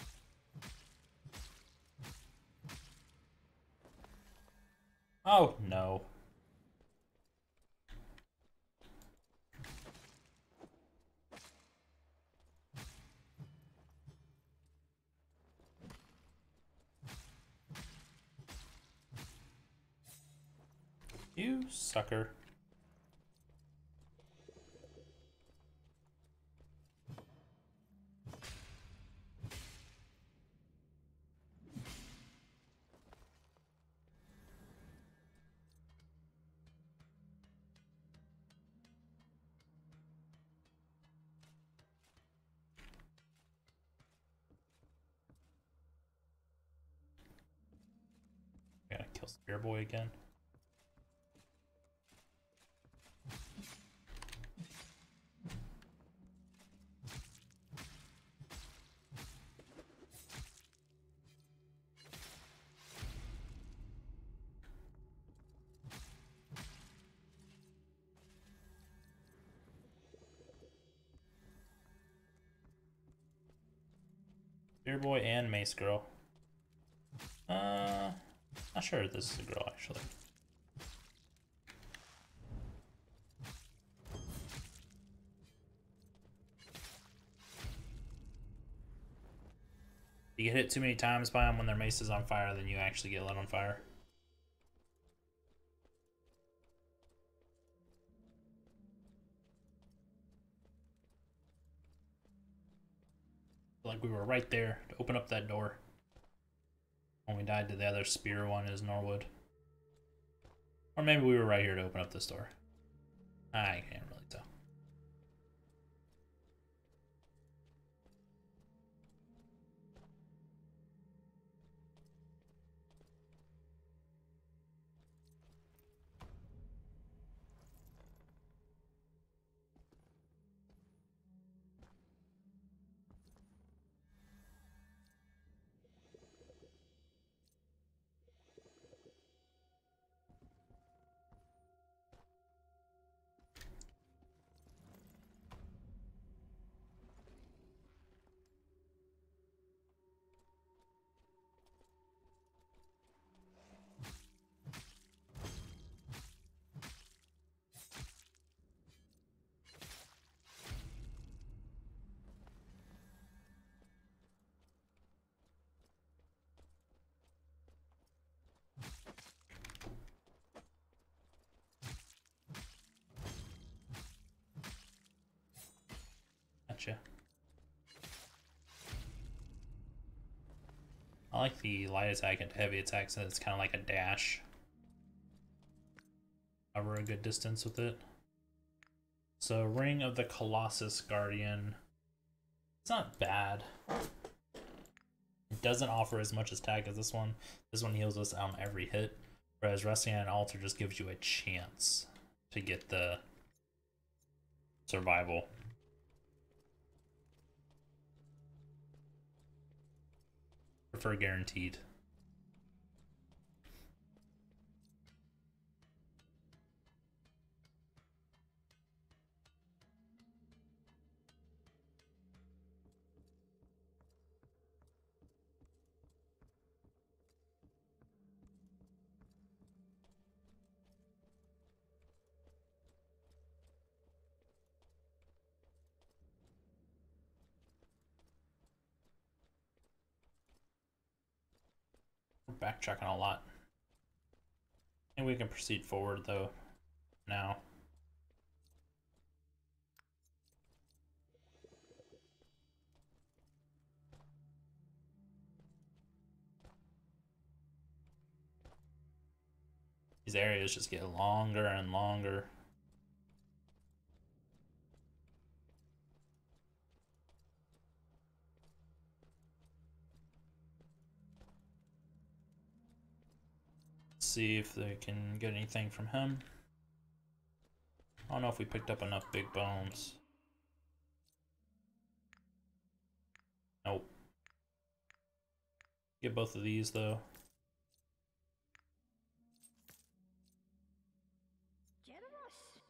Oh, no. You sucker. I gotta kill Spear Boy again. Spear Boy and Mace Girl. Uh, not sure if this is a girl actually. You get hit too many times by them when their mace is on fire, then you actually get lit on fire. Like we were right there to open up that door when we died to the other spear one is Norwood. Or maybe we were right here to open up this door. I can't really tell. Gotcha. I like the light attack and heavy attack since it's kind of like a dash. Cover a good distance with it. so Ring of the Colossus Guardian. It's not bad. It doesn't offer as much attack as this one. This one heals us on every hit, whereas resting on an altar just gives you a chance to get the survival. Prefer guaranteed. We're backtracking a lot. And we can proceed forward though now. These areas just get longer and longer. See if they can get anything from him. I don't know if we picked up enough big bones. Nope. Get both of these though. Generous.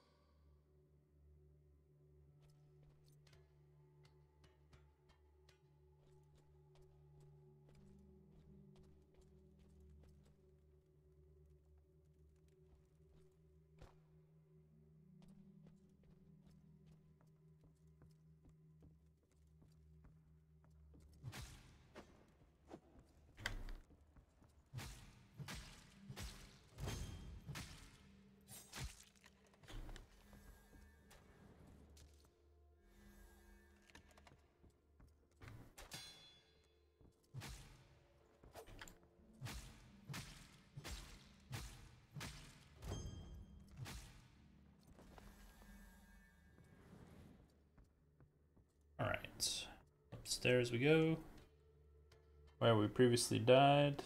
Alright. Upstairs we go. Where we previously died.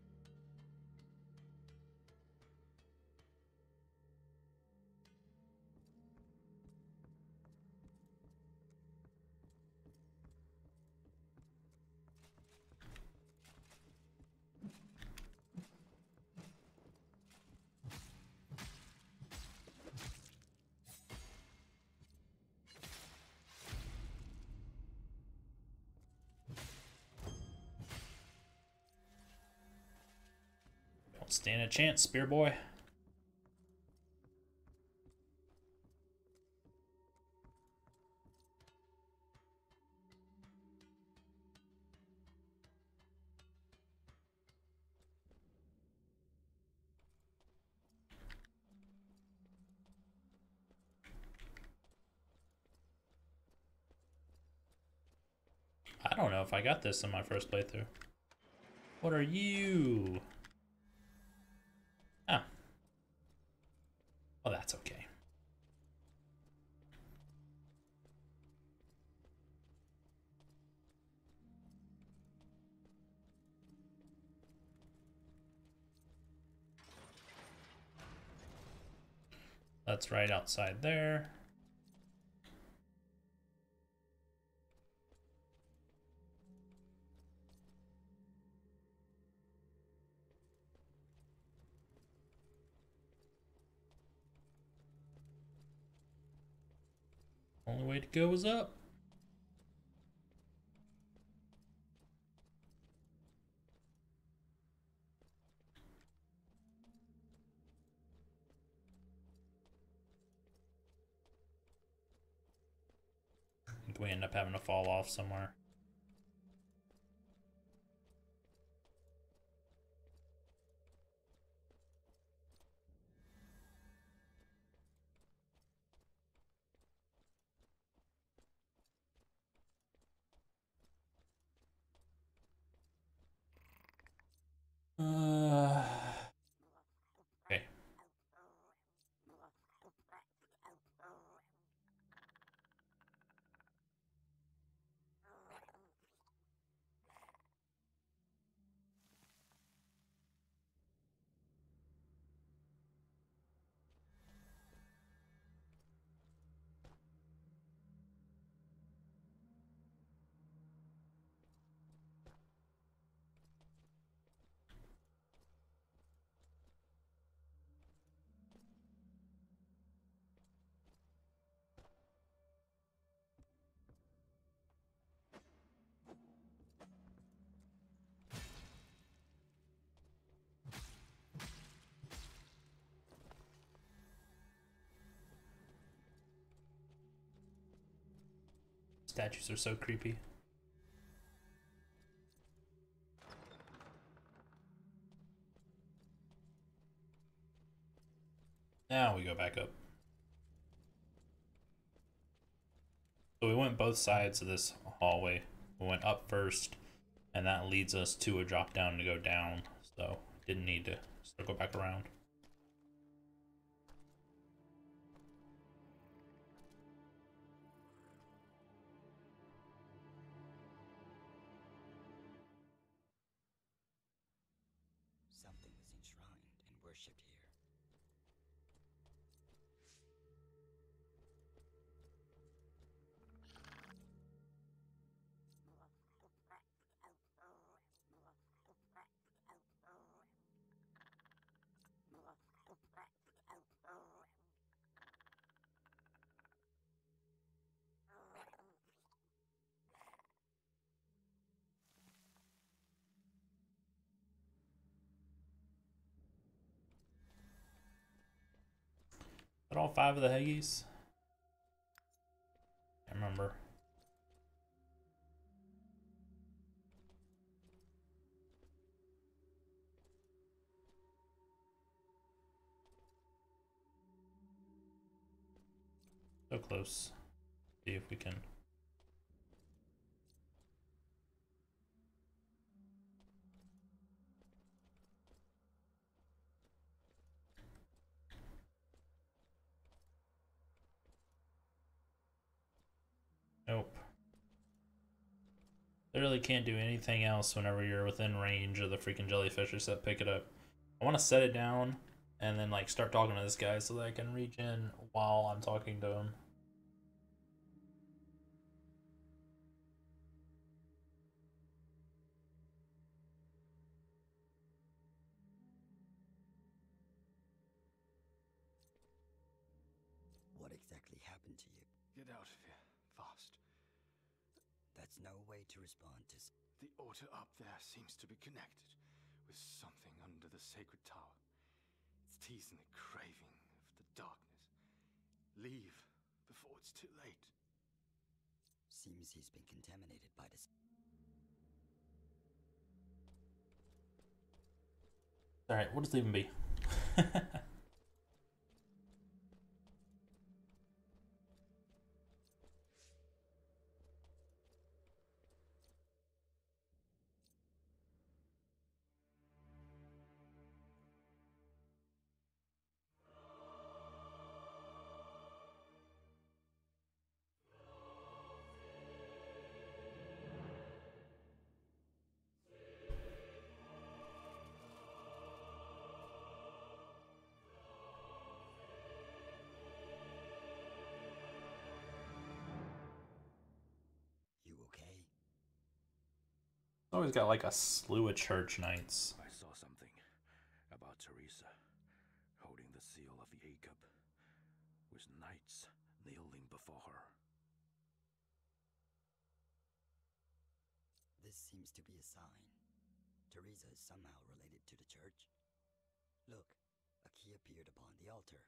Don't stand a chance, Spear Boy. I don't know if I got this in my first playthrough. What are you? Ah. Well, that's okay. That's right outside there. Only way to go is up. I think we end up having to fall off somewhere. Uh, okay. statues are so creepy. Now we go back up. So we went both sides of this hallway. We went up first, and that leads us to a drop down to go down. So didn't need to circle back around. Something was enshrined and worshipped here. Are all five of the Heggies? I remember. So close. See if we can. Nope. Literally can't do anything else whenever you're within range of the freaking jellyfish except pick it up. I want to set it down and then like start talking to this guy so that I can reach in while I'm talking to him. What exactly happened to you? Get out of here, fast. That's no way to respond to. S The altar up there seems to be connected with something under the sacred tower. It's teasing the craving of the darkness. Leave before it's too late. Seems he's been contaminated by this. Alright, what does it even be? You okay? Always got like a slew of church knights. I saw something about Teresa holding the seal of the A cup, with knights kneeling before her. This seems to be a sign. Teresa is somehow related to the church. Look, a key appeared upon the altar.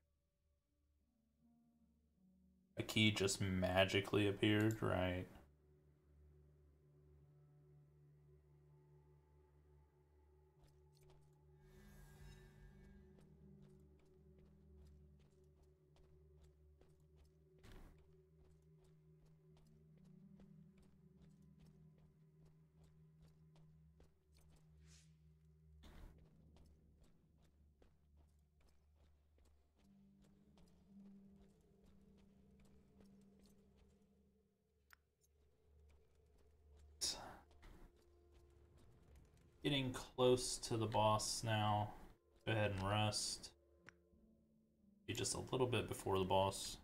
A key just magically appeared, right? Getting close to the boss now. Go ahead and rest. Be just a little bit before the boss.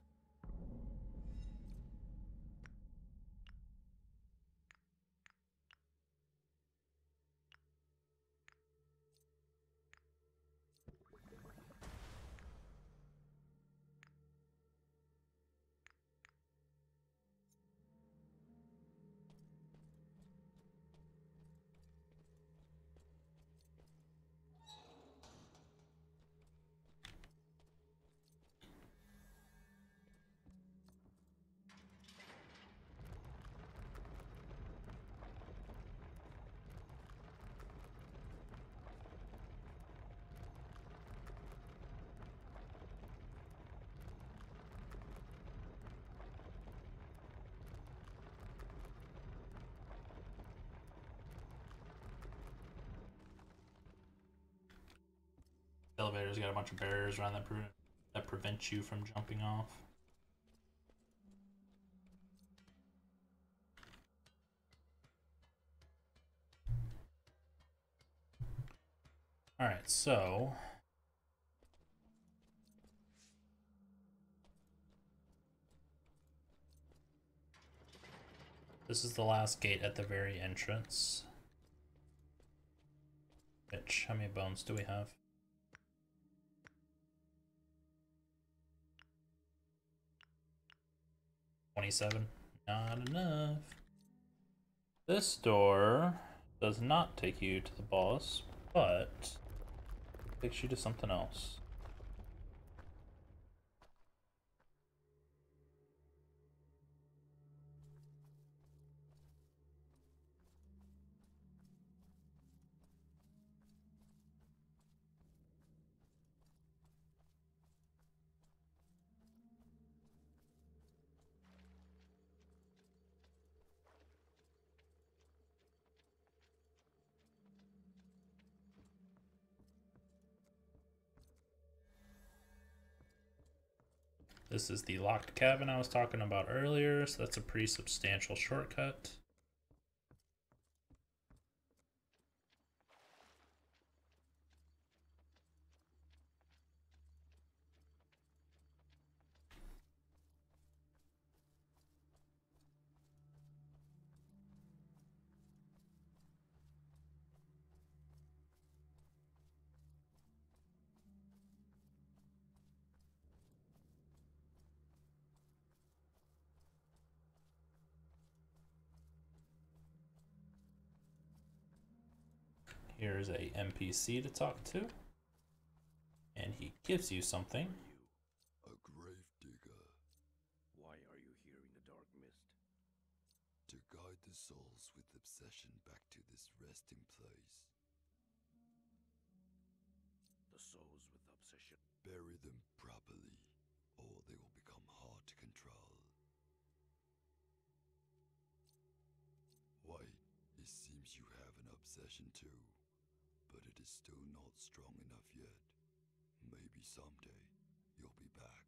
elevator's got a bunch of barriers around that, pre that prevent you from jumping off. Alright, so... this is the last gate at the very entrance. Which, how many bones do we have? twenty-seven. Not enough. This door does not take you to the boss, but takes you to something else. This is the locked cabin I was talking about earlier, so that's a pretty substantial shortcut. Here's a N P C to talk to, and he gives you something. A grave digger. Why are you here in the dark mist? To guide the souls with obsession back to this resting place. The souls with obsession. Bury them properly, or they will become hard to control. Wait, it seems you have an obsession too. But it is still not strong enough yet. Maybe someday you'll be back.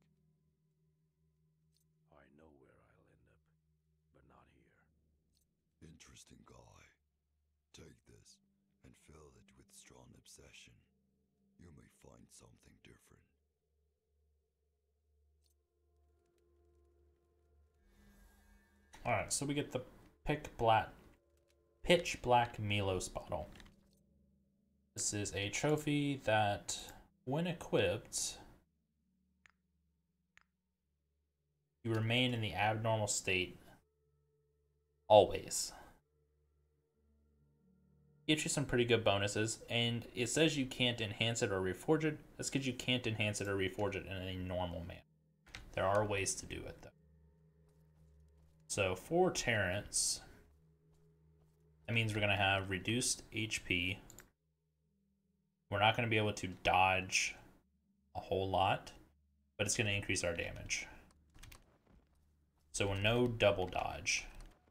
I know where I'll end up, but not here. Interesting guy. Take this and fill it with strong obsession. You may find something different. Alright, so we get the pick black, pitch black Milos bottle. This is a trophy that, when equipped, you remain in the abnormal state always. Gives you some pretty good bonuses, and it says you can't enhance it or reforge it. That's because you can't enhance it or reforge it in a normal manner. There are ways to do it, though. So, for Terrence, that means we're going to have reduced H P. We're not going to be able to dodge a whole lot, but it's going to increase our damage. So no double dodge.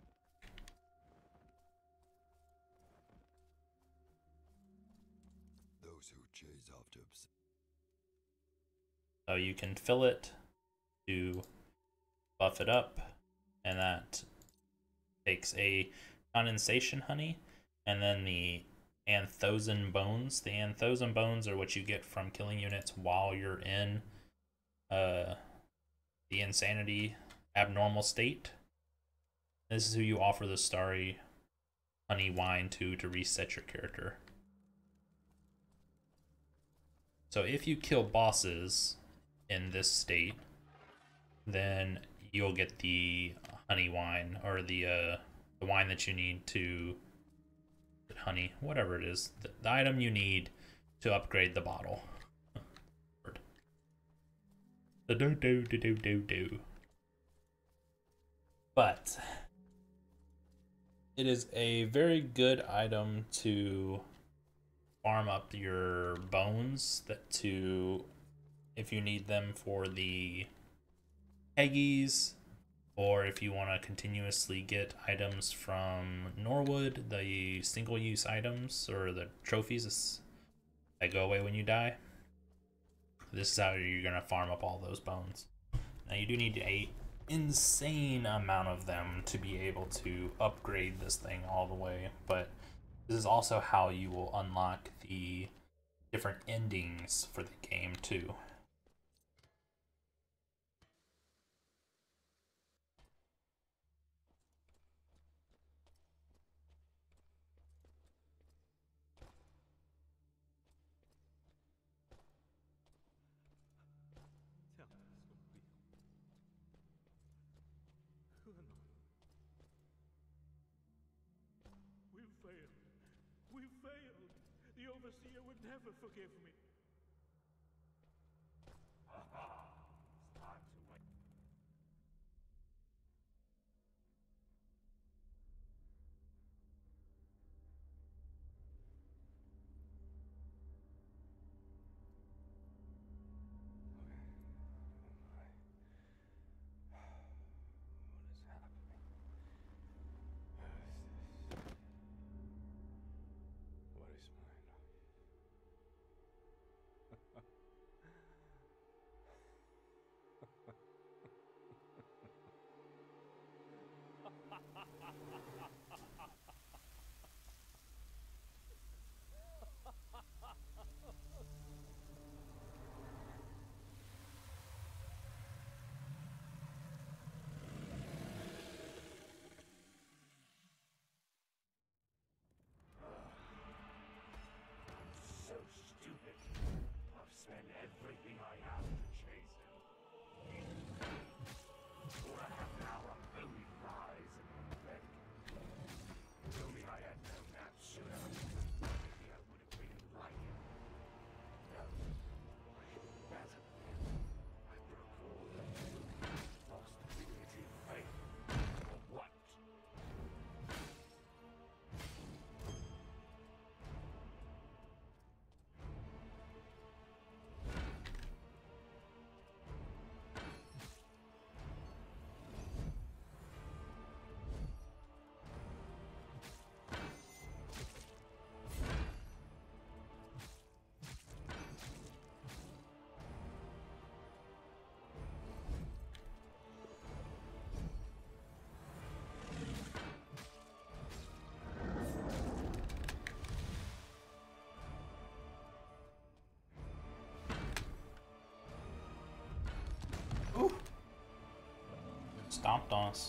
Those who chase after obs- So you can fill it to buff it up, and that takes a condensation honey, and then the Anthosan bones. The Anthosan bones are what you get from killing units while you're in uh, the insanity abnormal state. This is who you offer the starry honey wine to to reset your character. So if you kill bosses in this state, then you'll get the honey wine, or the uh, the wine that you need to honey, whatever it is, the, the item you need to upgrade the bottle. The do do do do do do. But it is a very good item to farm up your bones, that to if you need them for the Peggies, or if you want to continuously get items from Norwood, the single-use items, or the trophies that go away when you die. This is how you're gonna farm up all those bones. Now you do need a insane amount of them to be able to upgrade this thing all the way, but this is also how you will unlock the different endings for the game too. Tell me it's not real. Who am I? We failed. We failed. The Overseer would never forgive me. It's time to wait. What is happening? What is this? What is my life? So stupid. I've spent everything I have to chase him. For a half an hour, only lies and beg. If only I had known that sooner, maybe I would have been like him. No, I should be better than him. I broke all the rules, lost dignity, faith. For what? Ooh. Stomped on us.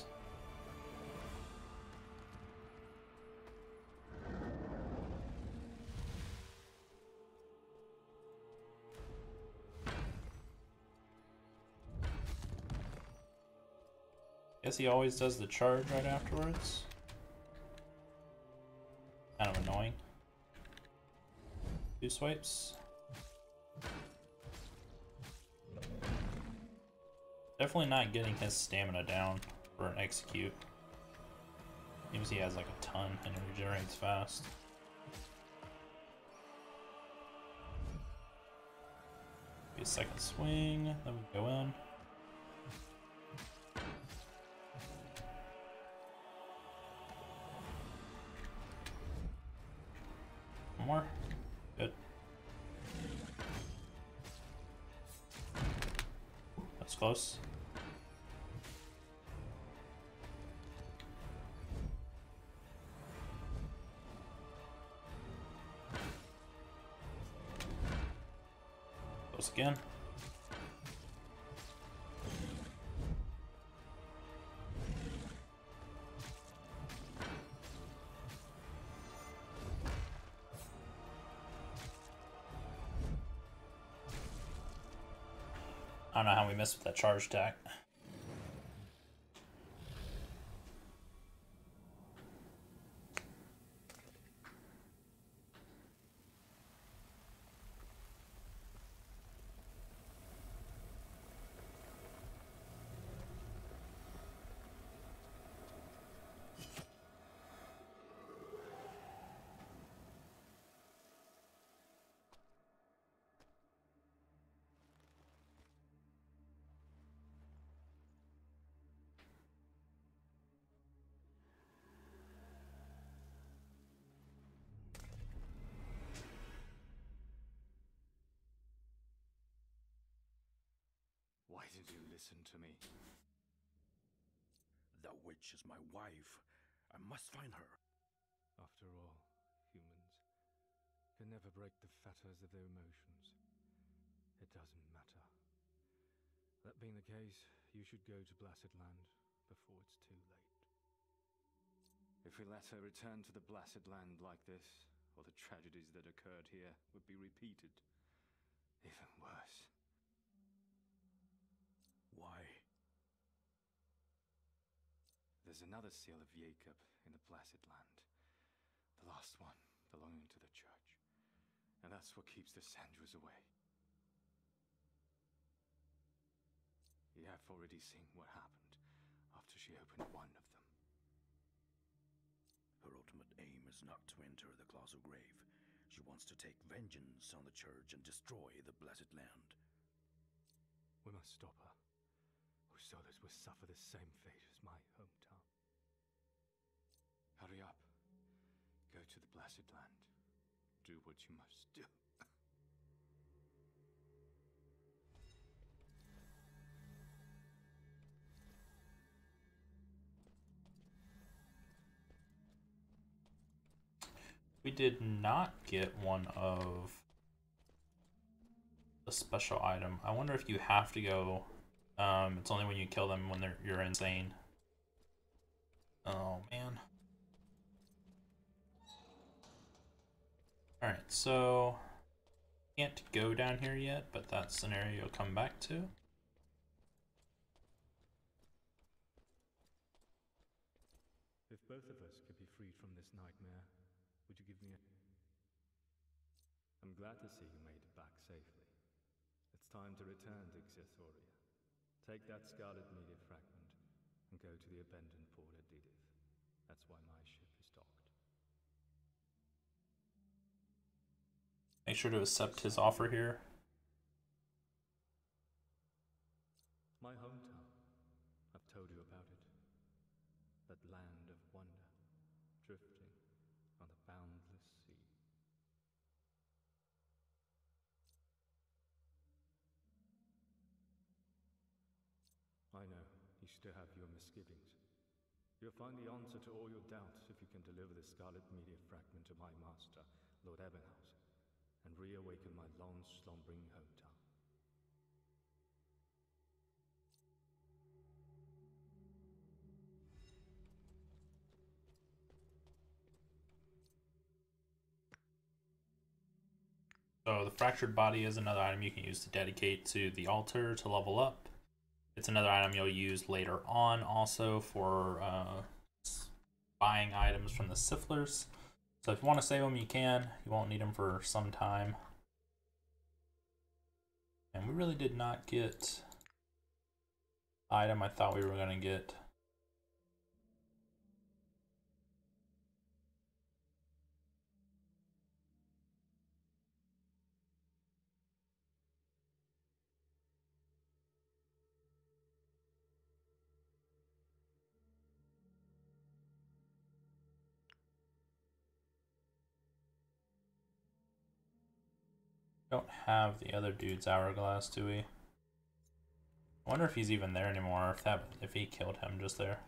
Guess he always does the charge right afterwards. Kind of annoying. Two swipes. Definitely not getting his stamina down for an execute. Seems he has like a ton and it regenerates fast. Be a second swing, then we go in. One more. Good. That's close. Close again. I don't know how we missed with that charge attack. listen to me. The witch is my wife. I must find her. After all, humans can never break the fetters of their emotions. It doesn't matter. That being the case, you should go to Blessed Land before it's too late. If we let her return to the Blessed Land like this, all the tragedies that occurred here would be repeated. Even worse. Why? There's another seal of Jacob in the Blessed Land. The last one belonging to the church. And that's what keeps the Sandras away. You have already seen what happened after she opened one of them. Her ultimate aim is not to enter the Colossal Grave. She wants to take vengeance on the church and destroy the Blessed Land. We must stop her, or Solas will suffer the same fate as my hometown. Hurry up. Go to the Blessed Land. Do what you must do. We did not get one of the special item. I wonder if you have to go. Um, it's only when you kill them when they're you're insane. Oh man. All right, so can't go down here yet, but that scenario you'll come back to. If both of us could be freed from this nightmare, would you give me a... I'm glad to see you made it back safely. It's time to return to Xethoria. Take that scarlet media fragment and go to the abandoned port at Didith. That's why my ship is docked. Make sure to accept his offer here. My hometown. I've told you about it. That land of wonder, drifting on the boundless sea. I know, you still have your misgivings. You'll find the answer to all your doubts if you can deliver the Scarlet Media fragment to my master, Lord Ebenhouse, and reawaken my long-slumbering hometown. So the fractured body is another item you can use to dedicate to the altar to level up. It's another item you'll use later on also for uh, buying items from the Sifflers. So if you want to save them, you can. You won't need them for some time. And we really did not get the item I thought we were going to get. Don't have the other dude's hourglass, do we? I wonder if he's even there anymore, if that if he killed him just there.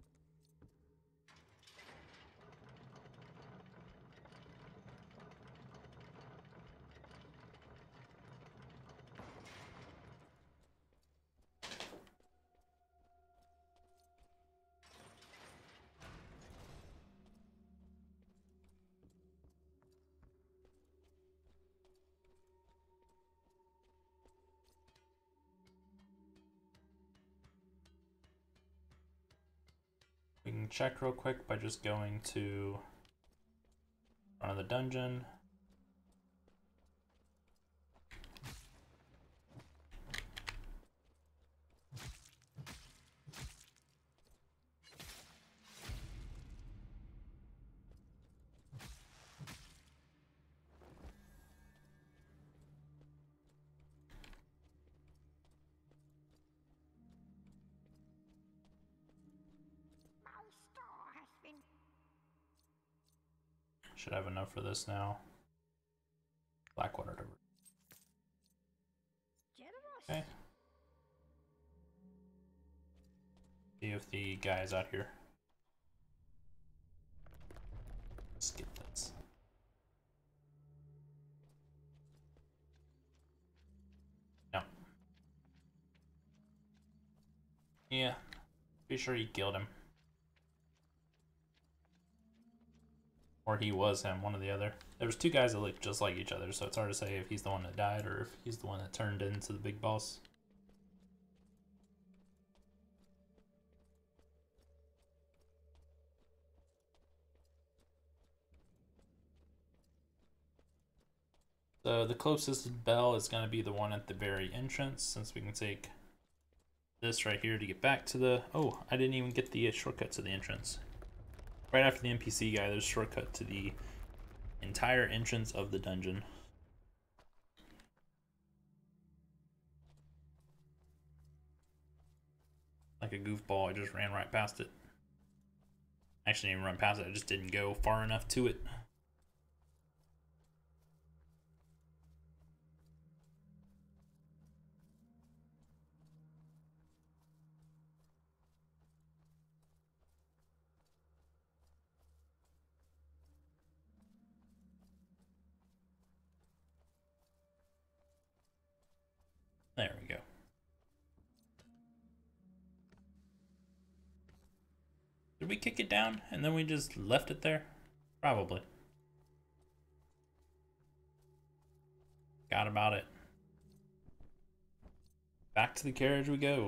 We can check real quick by just going to front of the dungeon. Should have enough for this now. Blackwater. Okay. if the guy's out here. Skip this. No. Yeah. Be sure he killed him. Or he was him, one or the other. There was two guys that looked just like each other, so it's hard to say if he's the one that died or if he's the one that turned into the big boss. So the closest bell is going to be the one at the very entrance, since we can take this right here to get back to the... Oh, I didn't even get the shortcut to the entrance. Right after the N P C guy, there's a shortcut to the entire entrance of the dungeon. Like a goofball, I just ran right past it. Actually, didn't even run past it, I just didn't go far enough to it. There we go. Did we kick it down and then we just left it there? Probably. Got about it. Back to the carriage we go.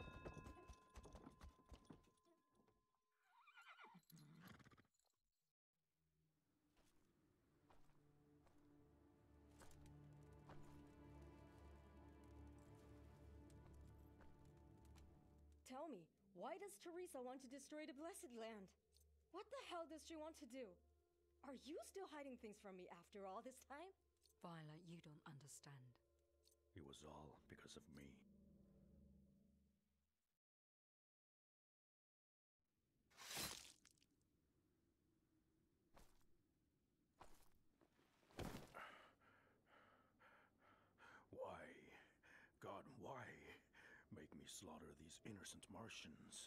Tell me, why does Teresa want to destroy the Blessed Land? What the hell does she want to do? Are you still hiding things from me after all this time? Violet, you don't understand. It was all because of me. Why, God, why make me slaughter these innocent Martians?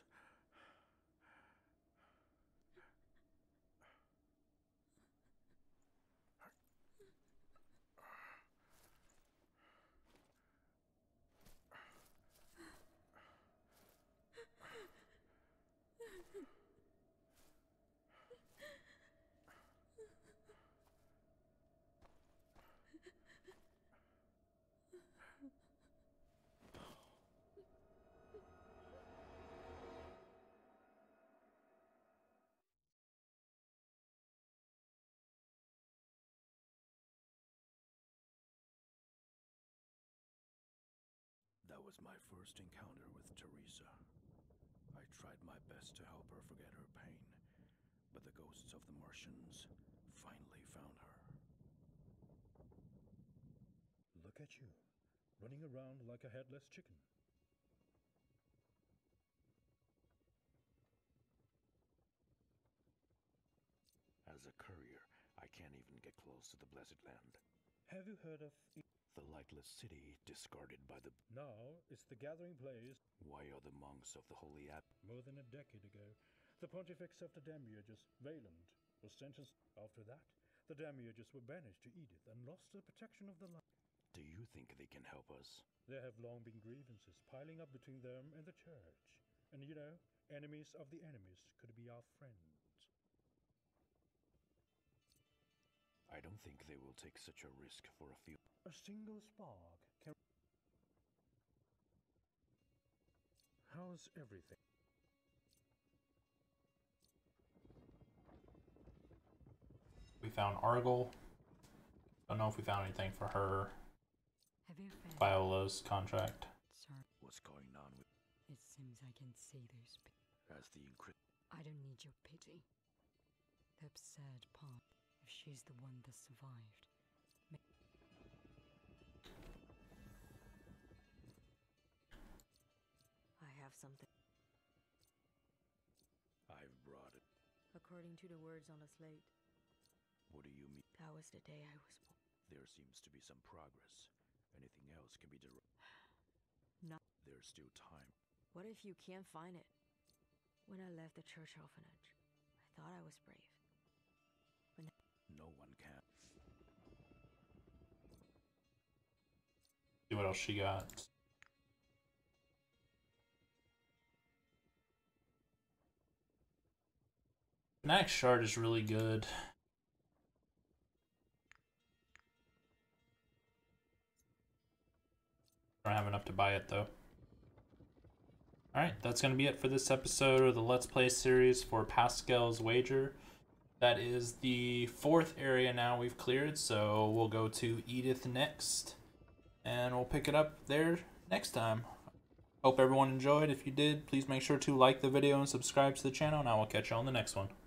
That was my first encounter with Teresa. I tried my best to help her forget her pain, but the ghosts of the Martians finally found her. Look at you, running around like a headless chicken. As a courier, I can't even get close to the Blessed Land. Have you heard of... The lightless city discarded by the... Now, it's the gathering place. Why are the monks of the Holy App... More than a decade ago, the Pontifex of the Demiurgus, Valand, was sentenced. After that, the Demiurgus were banished to Edith and lost the protection of the light. Do you think they can help us? There have long been grievances piling up between them and the church. And you know, enemies of the enemies could be our friends. I don't think they will take such a risk for a few... A single spark can... How's everything? We found Argyle. Don't know if we found anything for her. Have you found Viola's contract. Sir, What's going on with... it seems I can see there's... As the encrypt... I don't need your pity. The absurd part, if she's the one that survived. I have something. I've brought it. According to the words on the slate, What do you mean? that was the day I was born. There seems to be some progress. Anything else can be derived. No. There's still time. What if you can't find it? When I left the church orphanage, I thought I was brave. But No one can. See what else she got. Fnatic shard is really good. I don't have enough to buy it though. Alright, that's going to be it for this episode of the Let's Play series for Pascal's Wager. That is the fourth area now we've cleared, so we'll go to Edith next. And we'll pick it up there next time. Hope everyone enjoyed. If you did, please make sure to like the video and subscribe to the channel, and I will catch you on the next one.